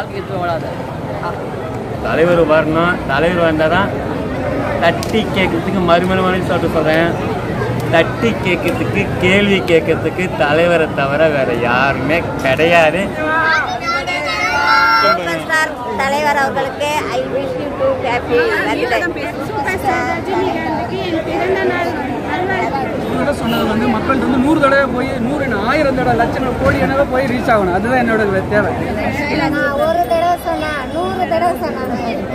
தலைவர் வரணும். தலைவர் வந்தால் தான் தட்டி கேட்கறதுக்கு மறுமணி சொல்கிறேன். தட்டி கேட்கறதுக்கு கேள்வி கேட்கறதுக்கு தலைவரை தவிர வேற யாருமே கிடையாது. தலைவர் அவர்களுக்கு I wish you to happy சொன்னது வந்து மக்கள் வந்து 100 தடவை போய் 100 1000 தடவை லட்சம் கோடி எனவே போய் ரீச் ஆகணும். அதுதான் என்னோட தேவை. ஒரு தடவை சொன்னா 100 தடவை சொன்னாங்க.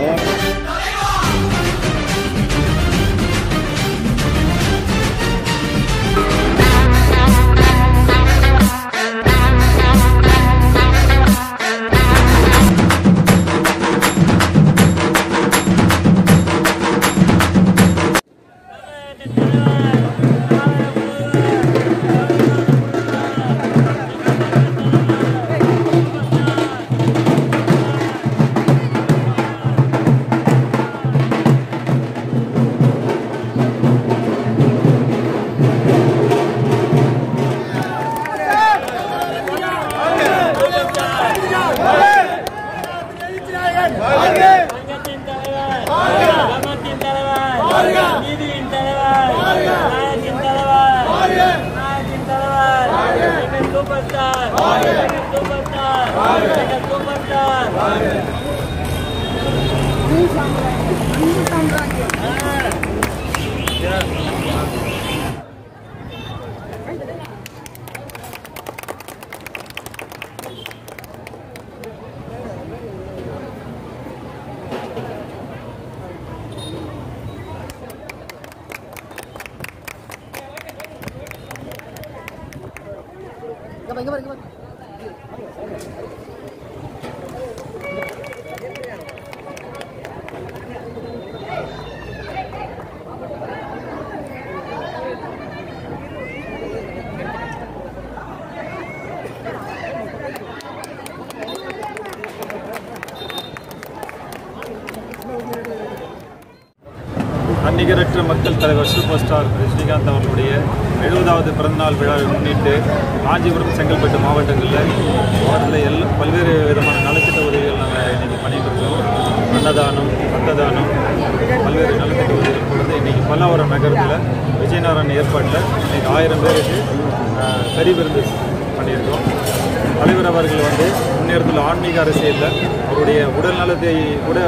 நிகரற்ற மக்கள் தலைவர் சூப்பர் ஸ்டார் ரஜினிகாந்த் அவர்களுடைய 70வது பிறந்தநாள் விழாவை முன்னிட்டு காஞ்சிபுரம், செங்கல்பட்டு மாவட்டங்களில் பல்வேறு விதமான நலத்திட்ட உதவிகள் நாங்கள் இன்றைக்கி பண்ணிகிட்டு இருக்கோம். அன்னதானம், ரத்ததானம், பல்வேறு நலத்திட்ட உதவிகள் கொடுத்து இன்றைக்கி பல்லாவரம் நகரத்தில் விஜயநாராயண ஏற்பாட்டில் இன்றைக்கி 1000 பேருக்கு கறி விருந்து பண்ணியிருக்கோம். தலைவர் அவர்கள் வந்து முன்னேறத்தில் ஆன்மீக அரசியலில் அவருடைய உடல் நலத்தை கூட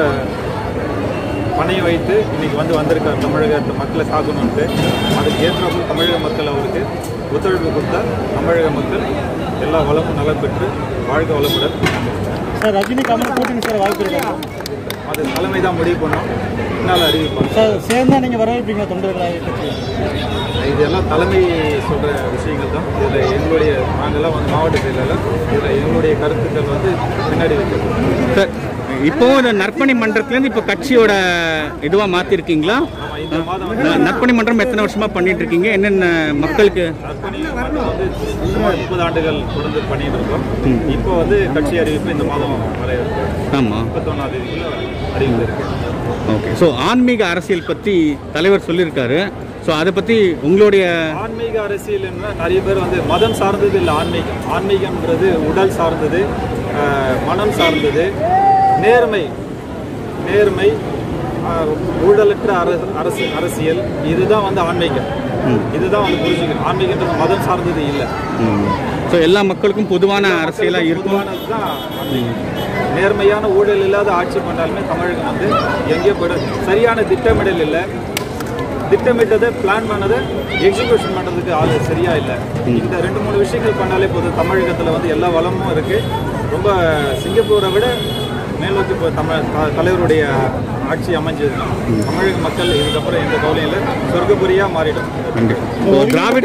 பணையை வைத்து இன்றைக்கி வந்திருக்கார். தமிழகத்தை மக்களை காக்கணுன்ட்டு அதுக்கு ஏற்றாப்புல தமிழக மக்கள் அவருக்கு ஒத்துழைப்பு கொடுத்தா தமிழக மக்கள் எல்லா வளமும் நலம் பெற்று வாழ்க்கை வளமுடன். சார், ரஜினி கமல் கூட்டணி சார் வாய்ப்பு இருக்கா? அது தலைமை தான் முடிவு பண்ணோம், பின்னால் அறிவிப்பாங்க. சார், சேர்ந்தா நீங்கள் வரவேற்பீங்க தொண்டர்களாக? இதெல்லாம் தலைமை சொல்கிற விஷயங்கள் தான். இதில் எங்களுடைய நாங்கள்லாம் வந்து மாவட்ட செயலாளர், இதில் எங்களுடைய கருத்துக்கள் வந்து பின்னாடி வைக்கிறோம். சார், இப்போவும் இந்த நற்பணி மன்றத்துலேருந்து இப்போ கட்சியோட இதுவாக மாற்றிருக்கீங்களா? நற்பணி மன்றம் எத்தனை வருஷமாக பண்ணிட்டு இருக்கீங்க? என்னென்ன மக்களுக்கு? நற்பணி மன்றம் வந்து 30 ஆண்டுகள் தொடர்ந்து பண்ணிட்டு இருக்கோம். இப்போ வந்து கட்சி அறிவிப்பு இந்த மாதம் வர இருக்கு. ஆமாம், 31ஆம் தேதிக்குள்ள அறிவிப்பு இருக்கு. ஓகே. ஸோ ஆன்மீக அரசியல் பற்றி தலைவர் சொல்லியிருக்காரு. ஸோ அதை பற்றி உங்களுடைய ஆன்மீக அரசியல் என்ன, நிறைய பேர் வந்து மதம் சார்ந்தது இல்லை ஆன்மீகம். ஆன்மீகம்ன்றது உடல் சார்ந்தது, மனம் சார்ந்தது, நேர்மை, ஊழலற்ற அரசியல். இதுதான் வந்து ஆன்மீகம். இதுதான் வந்து புரிஞ்சுக்கணும். ஆன்மீகன்றது மதம் சார்ந்தது இல்லை. ஸோ எல்லா மக்களுக்கும் பொதுவான அரசியலாக இருக்கும். நேர்மையான ஊழல் இல்லாத ஆட்சி பண்ணாலுமே தமிழகம் வந்து எங்கேயோ போய்டும். சரியான திட்டமிடல் இல்லை. திட்டமிட்டதை பிளான் பண்ணதை எக்ஸிக்யூஷன் பண்ணுறதுக்கு ஆள் சரியா இல்லை. இந்த 2-3 விஷயங்கள் பண்ணாலே போதும். தமிழகத்தில் வந்து எல்லா வளமும் இருக்குது. ரொம்ப சிங்கப்பூரை விட மேல்நோக்கி இப்போ தலைவருடைய ஆட்சி அமைஞ்சதுன்னா தமிழக மக்கள் இதுக்கப்புறம் எந்த கவலையில் சொர்க்கபுரியாக மாறிடும். திராவிட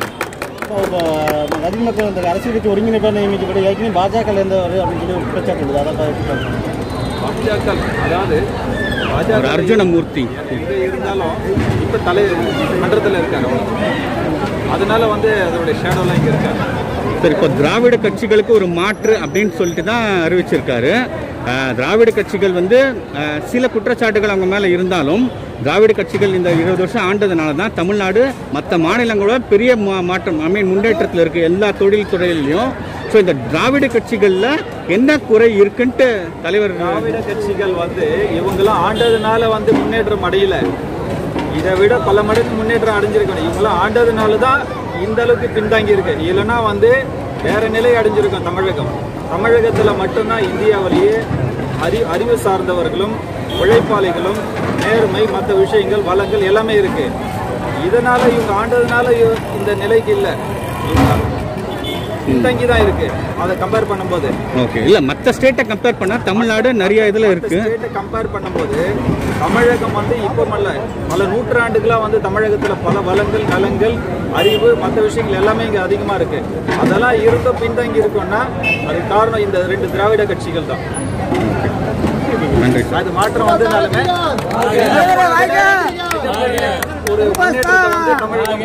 ரஜினி மக்கள் அந்த அரசியல் கட்சி ஒருங்கிணைப்பாக நியமிக்கப்பட்டு ஏற்கனவே பாஜகவில் இருந்தவர் அப்படின்னு சொல்லி குற்றச்சாட்டு இருக்குது. பாஜக அதாவது அர்ஜுனமூர்த்தி எங்கே இருந்தாலும் இப்போ மன்றத்தில் இருக்காங்க. அதனால வந்து அதோடைய ஷேடோலாம் இங்கே இருக்காங்க. சரி, இப்போ திராவிட கட்சிகளுக்கு ஒரு மாற்று அப்படின்னு சொல்லிட்டு தான் அறிவிச்சிருக்காரு. திராவிட கட்சிகள் வந்து சில குற்றச்சாட்டுகள் அவங்க மேலே இருந்தாலும் திராவிட கட்சிகள் இந்த 20 வருஷம் ஆண்டதுனால தான் தமிழ்நாடு மற்ற மாநிலங்களோட பெரிய மாற்றம் முன்னேற்றத்தில் இருக்குது எல்லா தொழில் துறையிலையும். ஸோ இந்த திராவிட கட்சிகளில் என்ன குறை இருக்குன்ட்டு தலைவர்? திராவிட கட்சிகள் இவங்கெல்லாம் ஆண்டதுனால முன்னேற்றம் அடையல, இதை விட பல மடங்கு முன்னேற்றம் அடைஞ்சிருக்கணும். இவங்களாம் ஆண்டதுனால தான் இந்த அளவுக்கு பின்தாங்கி இருக்கு. இல்லைன்னா வேற நிலை அடைஞ்சிருக்கும் தமிழகம். தமிழகத்தில் மட்டும்தான் இந்தியாவிலேயே அறிவு சார்ந்தவர்களும் உழைப்பாளிகளும் நேர்மை மற்ற விஷயங்கள் வளங்கள் எல்லாமே இருக்கு. இதனால இவங்க ஆண்டதுனால இந்த நிலைக்கு இல்லை, பின்தங்கி தான் இருக்கு. அதை கம்பேர் பண்ணும்போது ஓகே இல்லை, மற்ற ஸ்டேட்டை கம்பேர் பண்ணால் தமிழ்நாடு நிறைய இதில் இருக்கு. ஸ்டேட்டை கம்பேர் பண்ணும்போது தமிழகம் இப்போ பல நூற்றாண்டுகளாக தமிழகத்தில் பல வளங்கள் நலங்கள் அறிவு மற்ற விஷயங்கள் எல்லாமே இங்கே அதிகமாக இருக்கு. அதெல்லாம் இருந்தும் பின்தங்கி இருக்குன்னா அது காரணம் இந்த 2 திராவிட கட்சிகள் தான். அது மாற்றம் வந்ததுனாலுமே ஒரு முன்னேற்றத்தை தமிழகம்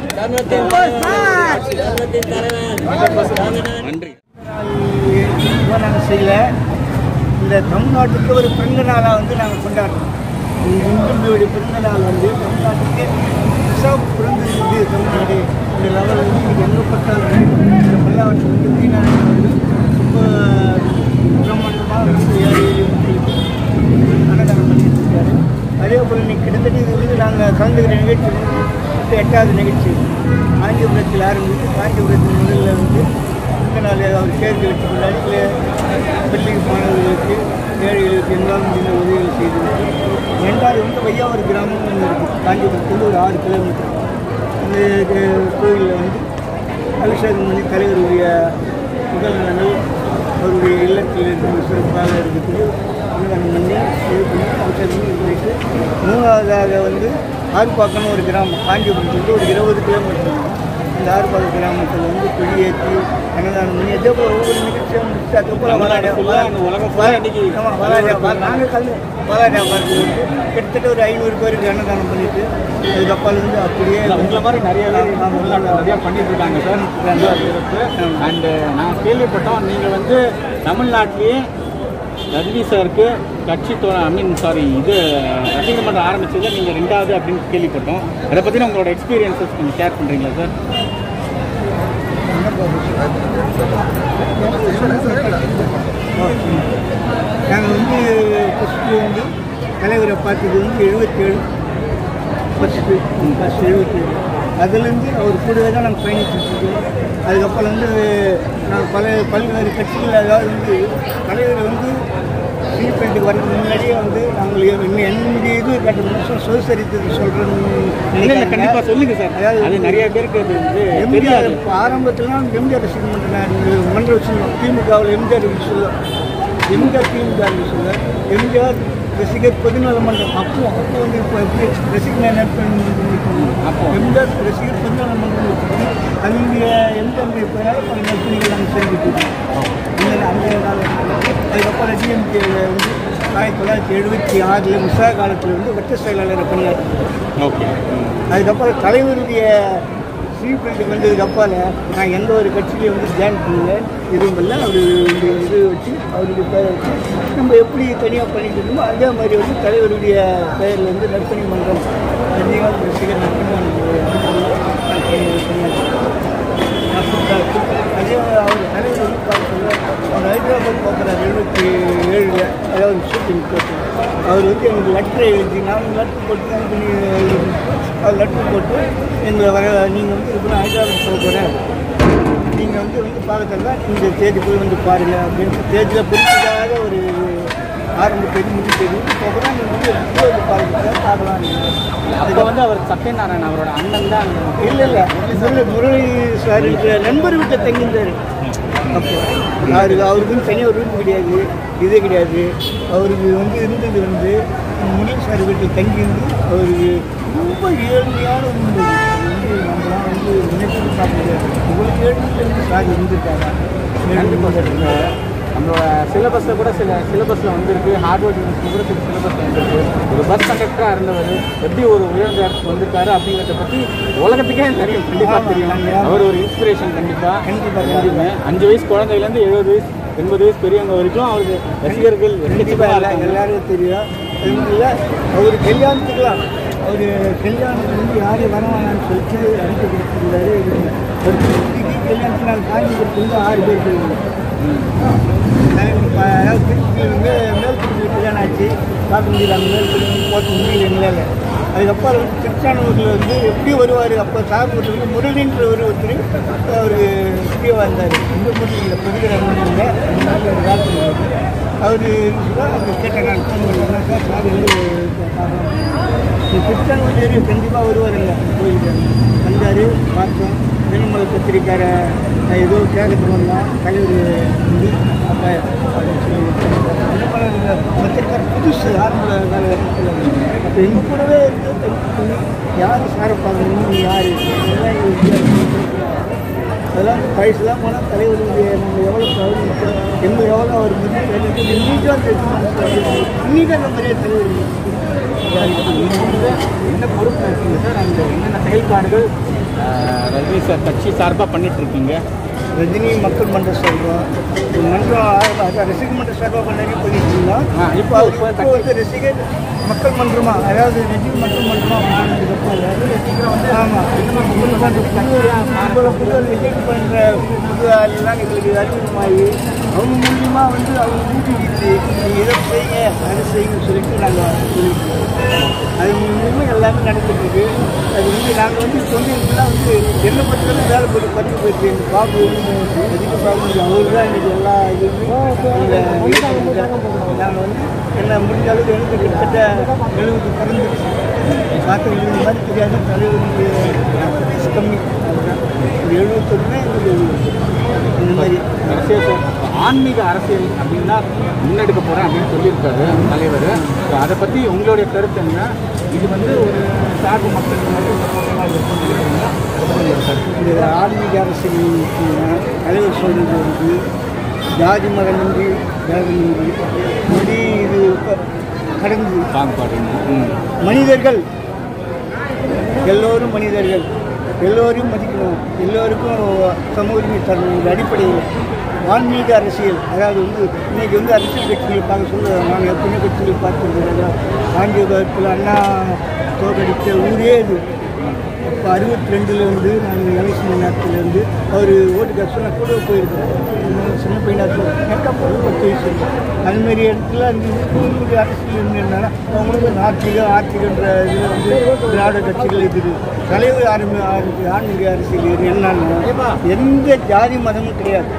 நன்றி. நாங்கள் செய்யல. இந்த தமிழ்நாட்டுக்கு ஒரு பிறந்த நாளாக நாங்கள் கொண்டாடுறோம். இந்துடைய பிறந்த நாள் தமிழ்நாட்டுக்கு புதுசாக பிறந்திருக்குது. தமிழ்நாடு இந்த லெவல் இன்றைக்கி எங்கே பார்த்தாலும் இந்த பல்லாவரத்துக்கு மீனாட்சி ரொம்ப பிரம்மாண்டமாக அன்னதானம் பண்ணிட்டு இருக்காரு. அதே போல் இன்னைக்கு கிட்டத்தட்ட இது நாங்கள் கலந்துக்கிற நிகழ்ச்சி 8வது நிகழ்ச்சி காஞ்சிபுரத்தில் ஆரம்பித்து காஞ்சிபுரத்தில் முதல்ல இந்த நாள் அவர் சேர்த்து வச்சு கொண்டாடி பள்ளி மாணவர்களுக்கு ஏழைகளுக்கு எங்களால் முடிந்த உதவிகள் செய்திருக்கு. 2வது வையாவூர் கிராமம் ஒன்று இருக்குது. காஞ்சிபுரத்தில் ஒரு 6 கிலோமீட்டர். இந்த கோயிலில் அபிஷேகம் பண்ணி தலைவருடைய உடல் நலங்கள் அவருடைய இல்லத்தில் இருந்து சிறப்பாக இருக்கிறதுக்கு அன்னதானம் பண்ணி இது பண்ணி அபிஷேகம் பண்ணி போயிட்டு 3வதாக ஆர்ப்பாக்கம்னு ஒரு கிராமம் காஞ்சிபுரத்துக்கு ஒரு 20 கிலோமீட்டர். இந்த ஆர்ப்பாக்கம் கிராமத்தில் கொடியேற்றி அன்னதானம் பண்ணி அதே போல் ஒவ்வொரு நிகழ்ச்சியாக முடிச்சு அதுக்கப்புறம் நாங்கள் பாலாஜா பார்க்கு கிட்டத்தட்ட ஒரு 500 பேருக்கு அன்னதானம் பண்ணிட்டு அதுக்கப்புறம் அப்படியே உங்களை மாதிரி நிறையா பண்ணிட்டு இருக்காங்க சார். அண்டு நான் கேள்விப்பட்டோம் நீங்கள் தமிழ்நாட்டிலேயே ரஜினி சாருக்கு கட்சி இது ரசிகர் மன்றம் ஆரம்பிச்சது நீங்கள் 2வது அப்படின்னு கேள்விப்பட்டோம். அதை பற்றின உங்களோட எக்ஸ்பீரியன்ஸஸ் கொஞ்சம் ஷேர் பண்ணுறீங்களா சார்? நாங்கள் ஃபஸ்ட்டு தலைவரை பார்த்தது 77 ஃபஸ்ட்டு 77. அதுலேருந்து அவர் கூடவே தான் நாங்கள் பயணிச்சுருக்கோம். அதுக்கப்புறம் நான் பல்வேறு கட்சிகள் அதாவது தலைவர் சீஃபீல்டுக்கு வரதுக்கு முன்னாடியே நாங்கள் என்னுடைய இது கட்ட சுயசரித்தது சொல்கிறேன்னு கண்டிப்பாக சொல்லுங்கள் சார். அதாவது அது நிறைய பேருக்கு எம்ஜிஆர் இப்போ ஆரம்பத்துலாம் எம்ஜிஆர் ரசிகர் மன்ற வச்சுருந்தோம். திமுகவில் எம்ஜிஆர் சொல்லுவோம், எம்ஜிஆர் திமுக சொல்லுவேன். எம்ஜிஆர் ரசிகர் பொதுநல மன்றம் அப்போ இப்போ எப்படி ரசிகர் அப்போ எம்ஜிஆர் ரசிகர் பொதுநல மன்றம் வச்சுருக்கோம். அங்கே எம்ஜிஆர் பெயரால் பல நற்பணிகள் நாங்கள் செஞ்சுட்டு இருக்கோம். அந்த அதுக்கப்புறம் டிஎம்கே 1976 முசா காலத்தில் வட்ட செயலாளரை பணியாற்றினேன். ஓகே. அதுக்கப்புறம் தலைவருடைய சீஃபீல்டுக்கு வந்ததுக்கப்புறம் நான் எந்த ஒரு கட்சியிலையும் ஜாயின் பண்ணல. எதுவும் இல்லை. அவர் இது வச்சு அவருடைய பெயரை வச்சு நம்ம எப்படி தனியாக பண்ணிட்டு இருக்கோமோ அதே மாதிரி தலைவருடைய பெயரில் நற்பணி மன்றம் ரஜினிகாந்த் ரசிகர் நற்பணி மன்றம் அதே அவர் தலைவர் அவர் ஹைதராபாத் பார்க்குறாரு 77 அதாவது ஷூட்டிங் போட்டு அவர் எங்களுக்கு லெட்டரை எழுதி நான் லெட்டர் போட்டு அது லெட்டர் போட்டு எங்களை நீங்கள் இப்போ நான் ஹைதராபாத் போக போகிறேன், நீங்கள் பார்க்கறதா இந்த தேதி போய் பாருங்கள் அப்படின்னு தேதியில் குறிப்பிடாத ஒரு ஆரம்ப தேதி முடிவு தேதி போகிறதா நீங்கள் பார்க்கலாம். அப்போ அவர் சத்யநாராயணன் அவரோட அண்ணன் தான். இல்லை முரளி சார் இருக்கிற நண்பர் வீட்டை தங்கியிருந்தார். அப்போ அவருக்குன்னு தனியாக ஒரு ரூம் கிடையாது, இதே கிடையாது. அவருக்கு இருந்தது முரளி சார் வீட்டில் தங்கியிருந்து அவருக்கு ரொம்ப ஏழ்மையான நம்மளாம் நினைச்சு பார்க்க முடியாது. உங்களுக்கு ஏழ்மையிலேருந்து சார் இருந்துட்டாங்க. நம்மளோட சிலபஸில் கூட சில சிலபஸில் வந்திருக்கு. ஹார்ட்வேர்ட் யூனிவர்சிட்டி கூட சில சிலபஸில் வந்திருக்கு. ஒரு பஸ் கண்டக்டராக இருந்தவர் எப்படி ஒரு உயர்ந்த இடத்துக்கு வந்திருக்காரு அப்படிங்கிறத பற்றி உலகத்துக்கே நிறைய கண்டிப்பாக தெரியும். அவர் ஒரு இன்ஸ்பிரேஷன் கண்டிப்பாக. 5 வயசு குழந்தையிலேருந்து 70 வயசு 80 வயசு பெரியவங்க வரைக்கும் அவருக்கு ரசிகர்கள் கண்டிப்பாக எல்லாருக்கும் தெரியும். அது மாதிரி இல்லை அவர் கல்யாணத்துக்குலாம் அவர் கல்யாணத்துக்கு வந்து யாரையும் வரவானான்னு சொல்லிட்டு அறிக்கை கொடுத்துருந்தாரு. ஒரு கல்யாணத்துக்கு நான் காஞ்சிபுரத்துக்கு வந்து 6 பேர் போயிருந்தோம். அதாவது திருச்சியில் வந்து மேல்குடியில் கல்யாணம் ஆச்சு, பார்க்க முடியல. அந்த மேல்குடி போட்டு முடியல எங்களால். அதுக்கப்புறம் வந்து திருச்சானூரில் வந்து எப்படி வருவார், அப்போ சாப்பிட்டு வந்து முரளின்ற ஒருத்தர் அவர் முக்கியமாக இருந்தார். இந்த முரளியில் பெருகிற முரளியில் ஒரு காலத்தில் அவர் கேட்டேன், நான் ஃபோன் பண்ணேன் சார், சார் வந்து திருச்சானூர் ஏரியா கண்டிப்பாக வருவாருங்க. போயிட்டு வந்தார், பார்த்தோம். தினமலை பத்திரிக்காரை ஏதோ கேட்கறதுக்கு வந்தோம். தலைவர் வந்து அப்போ பத்திரிக்கார புதுசு ஆரம்ப வேலை. அப்போ எங்கள் கூடவே இருந்து யார் சாரை பார்க்கணும், யார் அதெல்லாம் வயசுலாம் போனால் தலைவருடைய நம்ம எவ்வளோ எங்களுக்கு எவ்வளோ அவர் இன்னைக்கு அந்த மாதிரியே தலைவர் என்ன பொறுப்பு இருக்குங்க சார்? அந்த என்னென்ன செயல்பாடுகள் ரஜினி சார் கட்சி சார்பாக பண்ணிகிட்ருக்கீங்க? ரஜினி மக்கள் மன்றம் சார்பாக மன்றம் ரசிகர் மன்ற சார்பாக நிறைய பண்ணிட்டு இருந்தோம். இப்போ வந்து ரசிகர் மக்கள் மன்றமா, அதாவது ரஜினி மக்கள் மன்றமா ஆமாம் புது ரிஜெக்ட் பண்ணுற புது ஆளெல்லாம் எங்களுக்கு அறிமுகமாகி அவங்க மூலியமாக வந்து அவங்க ஊட்டிக்கிட்டு நீங்கள் இதை செய்யுங்க அதை செய்யுங்கன்னு சொல்லிட்டு நாங்கள் சொல்லியிருக்கோம். அது மூலியமாக எல்லாமே நடந்துட்டுருக்கு. அது வந்து நாங்கள் வந்து தொழில்கள்லாம் வந்து என்ன பற்றினாலும் வேலை போட்டு பற்றி போயிட்டு எங்கள் பாபு ரஜினி பாபு அவர் தான் எனக்கு எல்லா இதுவுமே நாங்கள் வந்து என்ன முடிஞ்ச அளவுக்கு எனக்கு கிட்டத்தட்ட 70 பிறந்துருச்சு. பார்க்க 70 மாதிரி தெரியாது. தலைவருக்கு கம்மி அதுதான் 71 எங்களுக்கு இந்த மாதிரி விசேஷம். ஆன்மீக அரசியல் அப்படின்னா முன்னெடுக்க போகிறேன் அப்படின்னு சொல்லியிருக்காரு தலைவர். அதை பற்றி உங்களுடைய கருத்து என்ன? இது வந்து ஒரு சார்பு மக்கள் இந்த ஆன்மீக அரசியல் தலைவர் சொல்கிறது வந்து ஜாதி மதமின்றி ஜாதியின்றி மொழி இது கடந்து பாகுபாடு மனிதர்கள் எல்லோரும் மனிதர்கள், எல்லோரையும் மதிக்கணும், எல்லோருக்கும் சமூக உரிமை தரணும். இந்த அடிப்படையில் ஆன்மீக அரசியல், அதாவது வந்து இன்றைக்கி வந்து அரசியல் கட்சிகளை பார்க்க சொல்ல நாங்கள் எத்தனை கட்சிகள் பார்த்துருக்கோம். காஞ்சிபுரத்தில் அண்ணா தோற்கடித்த ஊரே இது. இப்போ 62 வந்து நாங்கள் எலெக்ஷன் நேரத்துலேருந்து அவர் ஓட்டுக்கார சொன்ன கூட போயிருக்கிறோம். சின்ன பையனாக நெக்கா போய் 10 வயசு. அதுமாரி இடத்துல அந்த அரசியல் இருந்ததுனால அவங்களுக்கு ஆட்சிகன்ற இதில் வந்து திராவிட கட்சிகள் இருக்குது. தலைவர் ஆன்மீக அரசியல் இது என்னன்னா எந்த ஜாதி மதமும் கிடையாது,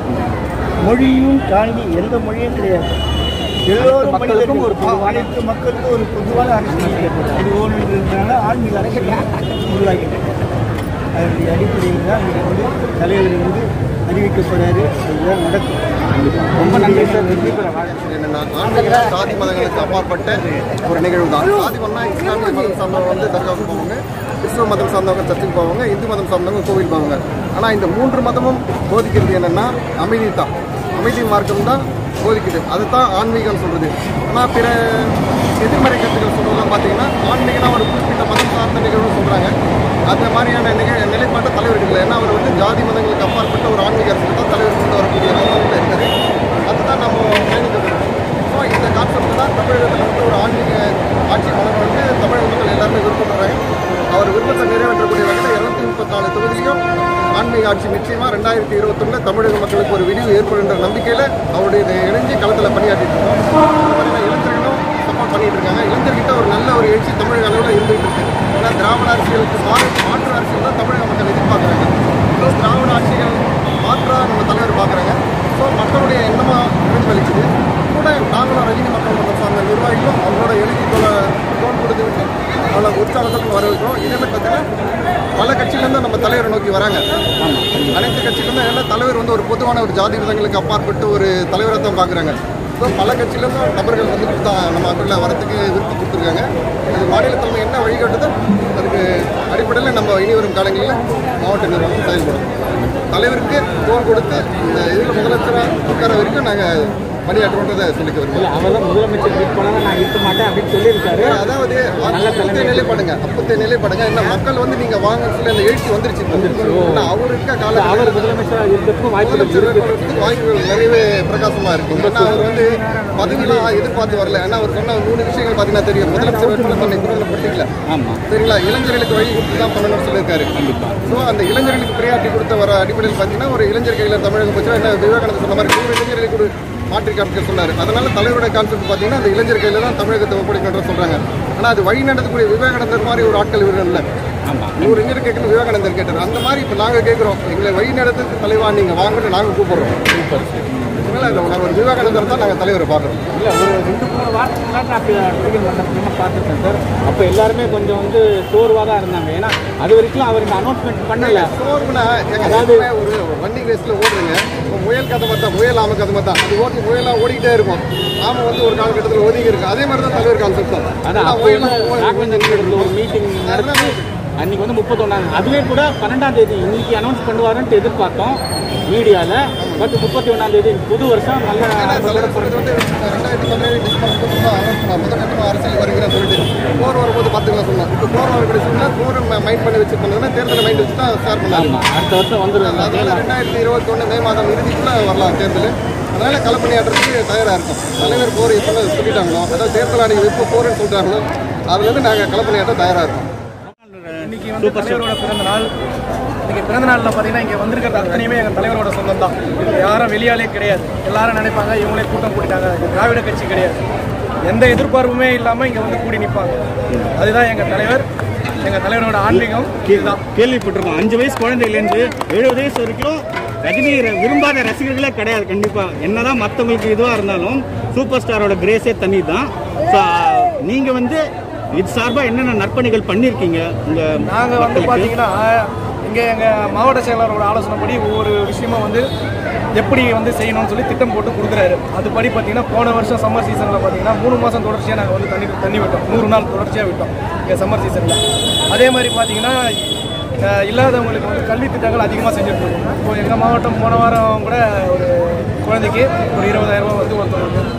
மொழியும் தாண்டி எந்த மொழியும் கிடையாது. எல்லோரும் மக்களுக்கும் அனைத்து மக்களுக்கும் ஒரு பொதுவான அரசியல் இது ஒன்றுன்றதுனால ஆன்மீக அரசியல் உருவாக்கிட்டேன். அதனுடைய அடிப்படையில் தான் இங்கே வந்து தலைவர் வந்து அறிவிக்கப்படுறாரு. அதுதான் நடக்கும். ரொம்ப நன்றி சார். என்னென்னா ஆன்மீக சாதி மதங்களுக்கு அப்பாற்பட்ட ஒரு நிகழ்வு தான். சாதி மதம்னா இஸ்லாமிய மதம் சார்ந்தவங்க வந்து தர்காவுக்கு போவாங்க, கிறிஸ்துவ மதம் சார்ந்தவங்க சர்ச்சுக்கு போவாங்க, இந்து மதம் சார்ந்தவங்க கோவில் போவாங்க. ஆனால் இந்த 3 மதமும் போதிக்கிறது என்னென்னா அமைதி தான், அமைதி மார்க்கம் தான் போதிக்குது. அதுதான் ஆன்மீகம்னு சொல்கிறது. ஆனால் பிற எதிர்மறை கருத்துக்கள் சொல்றதெல்லாம் பார்த்தீங்கன்னா ஆன்மீகம்னா ஒரு குறிப்பிட்ட மதம் சார்ந்த நிகழ்வு சொல்கிறாங்க. அந்த மாதிரியான நிலைப்பாட்டை தலைவர் எடுக்கல. ஏன்னா அவர் வந்து ஜாதி மதங்களுக்கு அப்பாற்பட்ட ஒரு ஆன்மீக அரசியல் தான் தலைவர் கொண்டு வரக்கூடிய நிலைமையில் இருக்காரு. அதுதான் நம்ம பயணிக்கிறது. ஸோ இந்த கான்செப்ட் தான் தமிழகத்தில் வந்து ஒரு ஆன்மீக ஆட்சி மலர் வந்து தமிழக மக்கள் எல்லாருமே விருப்பப்படுறாங்க. அவர் விருப்பத்தை நிறைவேற்றக்கூடிய வகையில் 234 தொகுதியிலும் ஆன்மீக ஆட்சி நிச்சயமாக 2021 தமிழக மக்களுக்கு ஒரு விடிவு ஏற்படுகின்ற நம்பிக்கையில் அவருடைய இணைஞ்சு களத்தில் பணியாற்றிட்டு இருக்கோம். இளைஞர்களும் சப்போர்ட் பண்ணிட்டு இருக்காங்க. இளைஞர்கிட்ட ஒரு நல்ல ஒரு எழுச்சி தமிழக அளவில் இருந்துகிட்டு இருக்கு. ஏன்னா திராவிட அரசியலுக்கு மாற்று அரசியல் தான் தமிழக மக்கள் எதிர்பார்க்குறாங்க. ஸோ திராவிட ஆட்சிகள் மாற்றாக நம்ம தலைவர் பார்க்குறாங்க. ஸோ மக்களுடைய எண்ணமாக பிரதிபலிக்குது. கூட நாங்களும் ரஜினி மக்கள் மன்றம் சார்ந்த நிர்வாகிகளும் அவங்களோட எழுதி தோல் கொடுத்து விட்டு அவளை உற்சாகத்துக்கு வரவேற்கிறோம். இதே மாதிரி பார்த்தீங்கன்னா பல கட்சியிலேருந்து நம்ம தலைவரை நோக்கி வராங்க. அனைத்து கட்சியிலேருந்து ஏன்னா தலைவர் வந்து ஒரு பொதுவான ஒரு ஜாதி விதங்களுக்கு அப்பாற்பட்டு ஒரு தலைவரை தான் பார்க்குறாங்க. ஸோ பல கட்சியிலேருந்து நபர்கள் வந்து நம்ம மக்களில் வரத்துக்கு விருப்பம் கொடுத்துருக்காங்க. அது மாநில தலைமை என்ன வழிகாட்டுதோ அதுக்கு அடிப்படையில் நம்ம இனி வரும் காலங்களில் மாவட்ட நிர்வாகம் செயல்படும். தலைவருக்கு தோல் கொடுத்து இந்த இதில் முதலமைச்சராக உட்கார வரைக்கும் நாங்கள் பணியாற்றுன்றதை சொல்லிக்க விரும்புகிறோம். அவர் தான் முதலமைச்சர் வேட்பாளராக நான் இருக்க மாட்டேன் மாட்டேன் அப்படின்னு சொல்லியிருக்காரு. அதாவது அப்பத்தை நிலைப்படுங்க என்ன மக்கள் வந்து நீங்க வாங்கன்னு சொல்லி அந்த எழுச்சி வந்துருச்சு. அவர் இருக்க கால அவர் முதலமைச்சராக இருக்கிறதுக்கும் வாய்ப்புகள் நிறையவே பிரகாசமா இருக்கு. ஏன்னா அவர் வந்து பதவியெல்லாம் எதிர்பார்த்து வரல. ஏன்னா அவர் சொன்ன 3 விஷயங்கள் பார்த்தீங்கன்னா தெரியும். முதலமைச்சர் தன்னை குரல்படுத்திக்கல. சரிங்களா, இளைஞர்களுக்கு வழி தான் பண்ணணும்னு சொல்லியிருக்காரு. ஸோ அந்த இளைஞர்களுக்கு பிரியாரிட்டி கொடுத்த வர அடிப்படையில் பார்த்தீங்கன்னா ஒரு இளைஞர் கையில் தமிழகம் போச்சுன்னா என்ன விவேகானந்தர் சொன்ன மாதிரி 100 இளைஞர்களுக்கு ஒரு மாற்றி காமிக்க சொன்னார். அதனால தலைவருடைய கான்செப்ட் பார்த்தீங்கன்னா அந்த இளைஞர் கையில் தான் தமிழகத்தை ஒப்படைக்கணும்னு சொல்றாங்க. ஆனால் அது வழி நடத்தக்கூடிய விவேகானந்தர் மாதிரி ஒரு ஆட்கள் இவர்கள் இல்லை. 100 இளைஞர் கேட்கணும், விவேகானந்தர் கேட்டார். அந்த மாதிரி இப்போ நாங்கள் கேட்குறோம், எங்களை வழி நடத்துக்கு தலைவா நீங்கள் வாங்கன்னு நாங்கள் கூப்பிடுறோம். அதனால நாங்கள் ஒரு விவேகானந்தர் தான் நாங்கள் தலைவரை பார்க்குறோம். இல்லை ஒரு 2-3 வாரத்துக்கு முன்னாடி நான் ட்ரிபியூன் பண்ண பார்த்துருக்கேன் சார். அப்போ எல்லாருமே கொஞ்சம் வந்து சோர்வாக தான் இருந்தாங்க. ஏன்னா அது வரைக்கும் அவருக்கு அனௌன்ஸ்மெண்ட் பண்ணல. சோர்வுனா அதாவது ஒரு ரன்னிங் ரேஸில் ஓடுறீங்க. முயல் கதை பார்த்தா முயல் ஆமை கதை பார்த்தா அது ஓட்டி முயலாக ஓடிக்கிட்டே இருக்கும். ஆமை வந்து ஒரு காலகட்டத்தில் ஒதுங்கி இருக்கும். அதே மாதிரி தான் தலைவர் கான்செப்ட் தான். அதான் ஒரு மீட்டிங் நடத்தி அன்றைக்கி வந்து 31 அதுவே கூட 12ஆம் தேதி இன்னைக்கு அனௌன்ஸ் பண்ணுவாருன்ட்டு எதிர்பார்த்தோம் மீடியாவில். பட் 31ஆம் தேதி புது வருஷம் நல்ல தலைவர் சொல்றது வந்து 2017 டிசம்பர் 30 முதல் அரசியல் வருகிறேன் சொல்லிட்டு போர் வரும்போது பார்த்துக்கலாம் சொன்னோம். இப்போ போர் வரக்கூடிய சொன்னால் போர் மைண்ட் பண்ணி வச்சு பண்ணதுன்னா தேர்தலை மைண்ட் வச்சு தான் ஸ்டார்ட் பண்ணலாம். அடுத்த வருஷம் வந்துடும். அதனால 2021 மே மாதம் இறுதிக்குள்ளே வரலாம் தேர்தல். அதனால களப்பணியாற்றுறதுக்கு தயாராக இருக்கும். தலைவர் போர் எப்போ சொல்லிட்டாங்களோ, அதாவது தேர்தல் ஆணையம் எப்போ போர்னு சொல்கிறாங்களோ அதுலேருந்து நாங்கள் களப்பணியாற்ற தயாராக இருக்கோம். இன்னைக்கு வந்து தலைவரோட பிறந்த நாள். இன்னைக்கு பிறந்த நாளில் பார்த்தீங்கன்னா இங்கே வந்திருக்கிறது அத்தனையுமே எங்கள் தலைவரோட சொந்தம் தான். யாரும் வெளியாலே கிடையாது. எல்லாரும் நினைப்பாங்க இவங்களே கூட்டம் கூட்டிட்டாங்க, திராவிட கட்சி கிடையாது. எந்த எதிர்பார்ப்புமே இல்லாமல் இங்கே வந்து கூடி நிற்பாங்க. அதுதான் எங்கள் தலைவர், எங்கள் தலைவரோட ஆன்மீகம். இதுதான் கேள்விப்பட்டிருக்கோம். 5 வயசு குழந்தையிலேருந்து 70 வயசு வரைக்கும் ரஜினி விரும்பாத ரசிகர்களே கிடையாது. கண்டிப்பாக என்னதான் மற்றவங்களுக்கு இதுவாக இருந்தாலும் சூப்பர் ஸ்டாரோட கிரேஸே தனி தான். ஸோ நீங்கள் வந்து இது சார்பாக என்னென்ன நற்பணிகள் பண்ணியிருக்கீங்க? நாங்கள் வந்து பார்த்தீங்கன்னா இங்கே எங்கள் மாவட்ட செயலாளரோட ஆலோசனைப்படி ஒவ்வொரு விஷயமும் வந்து எப்படி வந்து செய்யணும்னு சொல்லி திட்டம் போட்டு கொடுக்குறாரு. அதுபடி பார்த்தீங்கன்னா போன வருஷம் சம்மர் சீசனில் பார்த்தீங்கன்னா 3 மாதம் தொடர்ச்சியாக நாங்கள் வந்து தண்ணி விட்டோம். 100 நாள் தொடர்ச்சியாக விட்டோம் இங்கே சம்மர் சீசனில். அதே மாதிரி பார்த்தீங்கன்னா இல்லாதவங்களுக்கு வந்து கல்வி திட்டங்கள் அதிகமாக செஞ்சுட்டு இருக்கோம். இப்போ எங்கள் மாவட்டம் போன வாரம் கூட ஒரு குழந்தைக்கு ஒரு 20,000 ரூபா வந்து ஒருத்தவங்களுக்கு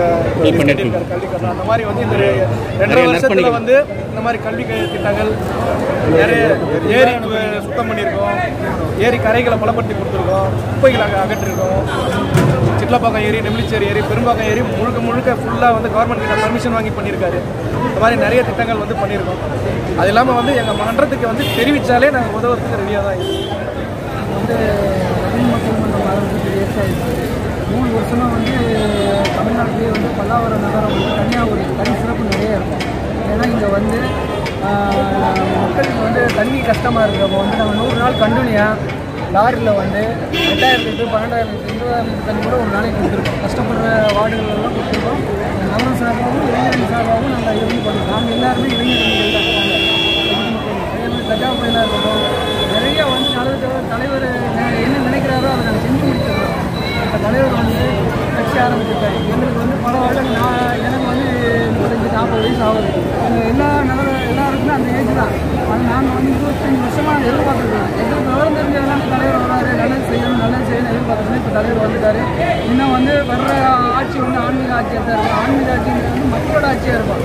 கல்வி கட்டணம். அந்த மாதிரி வந்து இந்த 2.5 வருஷத்துல வந்து இந்த மாதிரி கல்வி திட்டங்கள் நிறைய ஏரி சுத்தம் பண்ணியிருக்கோம். ஏரி கரைகளை பலப்படுத்தி கொடுத்துருக்கோம். குப்பைகளை அகற்றிருக்கோம். சிட்லப்பாக்கம் ஏரி, நெமிலிச்சேரி ஏரி, பெரும்பாக்கம் ஏரி முழுக்க ஃபுல்லாக வந்து கவர்மெண்ட் கிட்ட பர்மிஷன் வாங்கி பண்ணியிருக்காரு. இந்த மாதிரி நிறைய திட்டங்கள் வந்து பண்ணியிருக்கோம். அது இல்லாமல் வந்து எங்கள் மன்றத்துக்கு வந்து தெரிவித்தாலே நாங்கள் உதவுறதுக்கு ரெடியாக தான் இருக்கோம். வந்து தமிழ் மக்கள் மன்றம் ஆரம்பிச்சு விவசாயிச்சு 3 வருஷமாக வந்து தமிழ்நாட்டிலே வந்து பல்லாவரம் நகரம் வந்து தனியாக ஒரு தனி சிறப்பு நிறைய இருக்கும். ஏன்னா இங்கே வந்து மக்களுக்கு வந்து தண்ணி கஷ்டமாக இருக்கிறப்போ வந்து நம்ம 100 நாள் கண்டினியூயாக லாரியில் வந்து 8,000 லிட்டரு 12,000 லிட்டரு 20,000 தண்ணி கூட ஒரு நாளைக்கு கொடுத்துருக்கோம். கஷ்டப்படுற வார்டுகளெல்லாம் கொடுத்துருக்கோம். நகரம் சார்பாகவும் இளைஞர்கள் சார்பாகவும் நாங்கள் இது பண்ணுறோம். நாங்கள் எல்லாருமே இளைஞர்கள் தான் இருக்காங்க. அதே மாதிரி கஜா புயலாக இருக்கட்டும், நிறைய வந்து தலைவர் என்ன நினைக்கிறாரோ அதை நாங்கள் செஞ்சு முடிச்சிருக்கோம். இப்போ தலைவர் வந்து கட்சி ஆரம்பிச்சிருக்காரு. எங்களுக்கு வந்து பல வருடம் எனக்கு வந்து 35-40 வயசு ஆகுது. எங்கள் எல்லாருக்குமே அந்த ஏஜ் தான். அது நாங்கள் வந்து 25 வருஷமாக எதிர்பார்த்துருக்கோம். எங்களுக்கு விவரம் தெரிஞ்சதுனால தலைவர் வராரு, நல்லது செய்யணும் எதிர்பார்த்துருக்கோம். இப்போ தலைவர் வந்துட்டார். இன்னும் வந்து வர்ற ஆட்சி வந்து ஆன்மீக ஆட்சியாக தான் இருக்கும். ஆன்மீக ஆட்சிங்கிறது வந்து மக்களோட ஆட்சியாக இருக்கும்.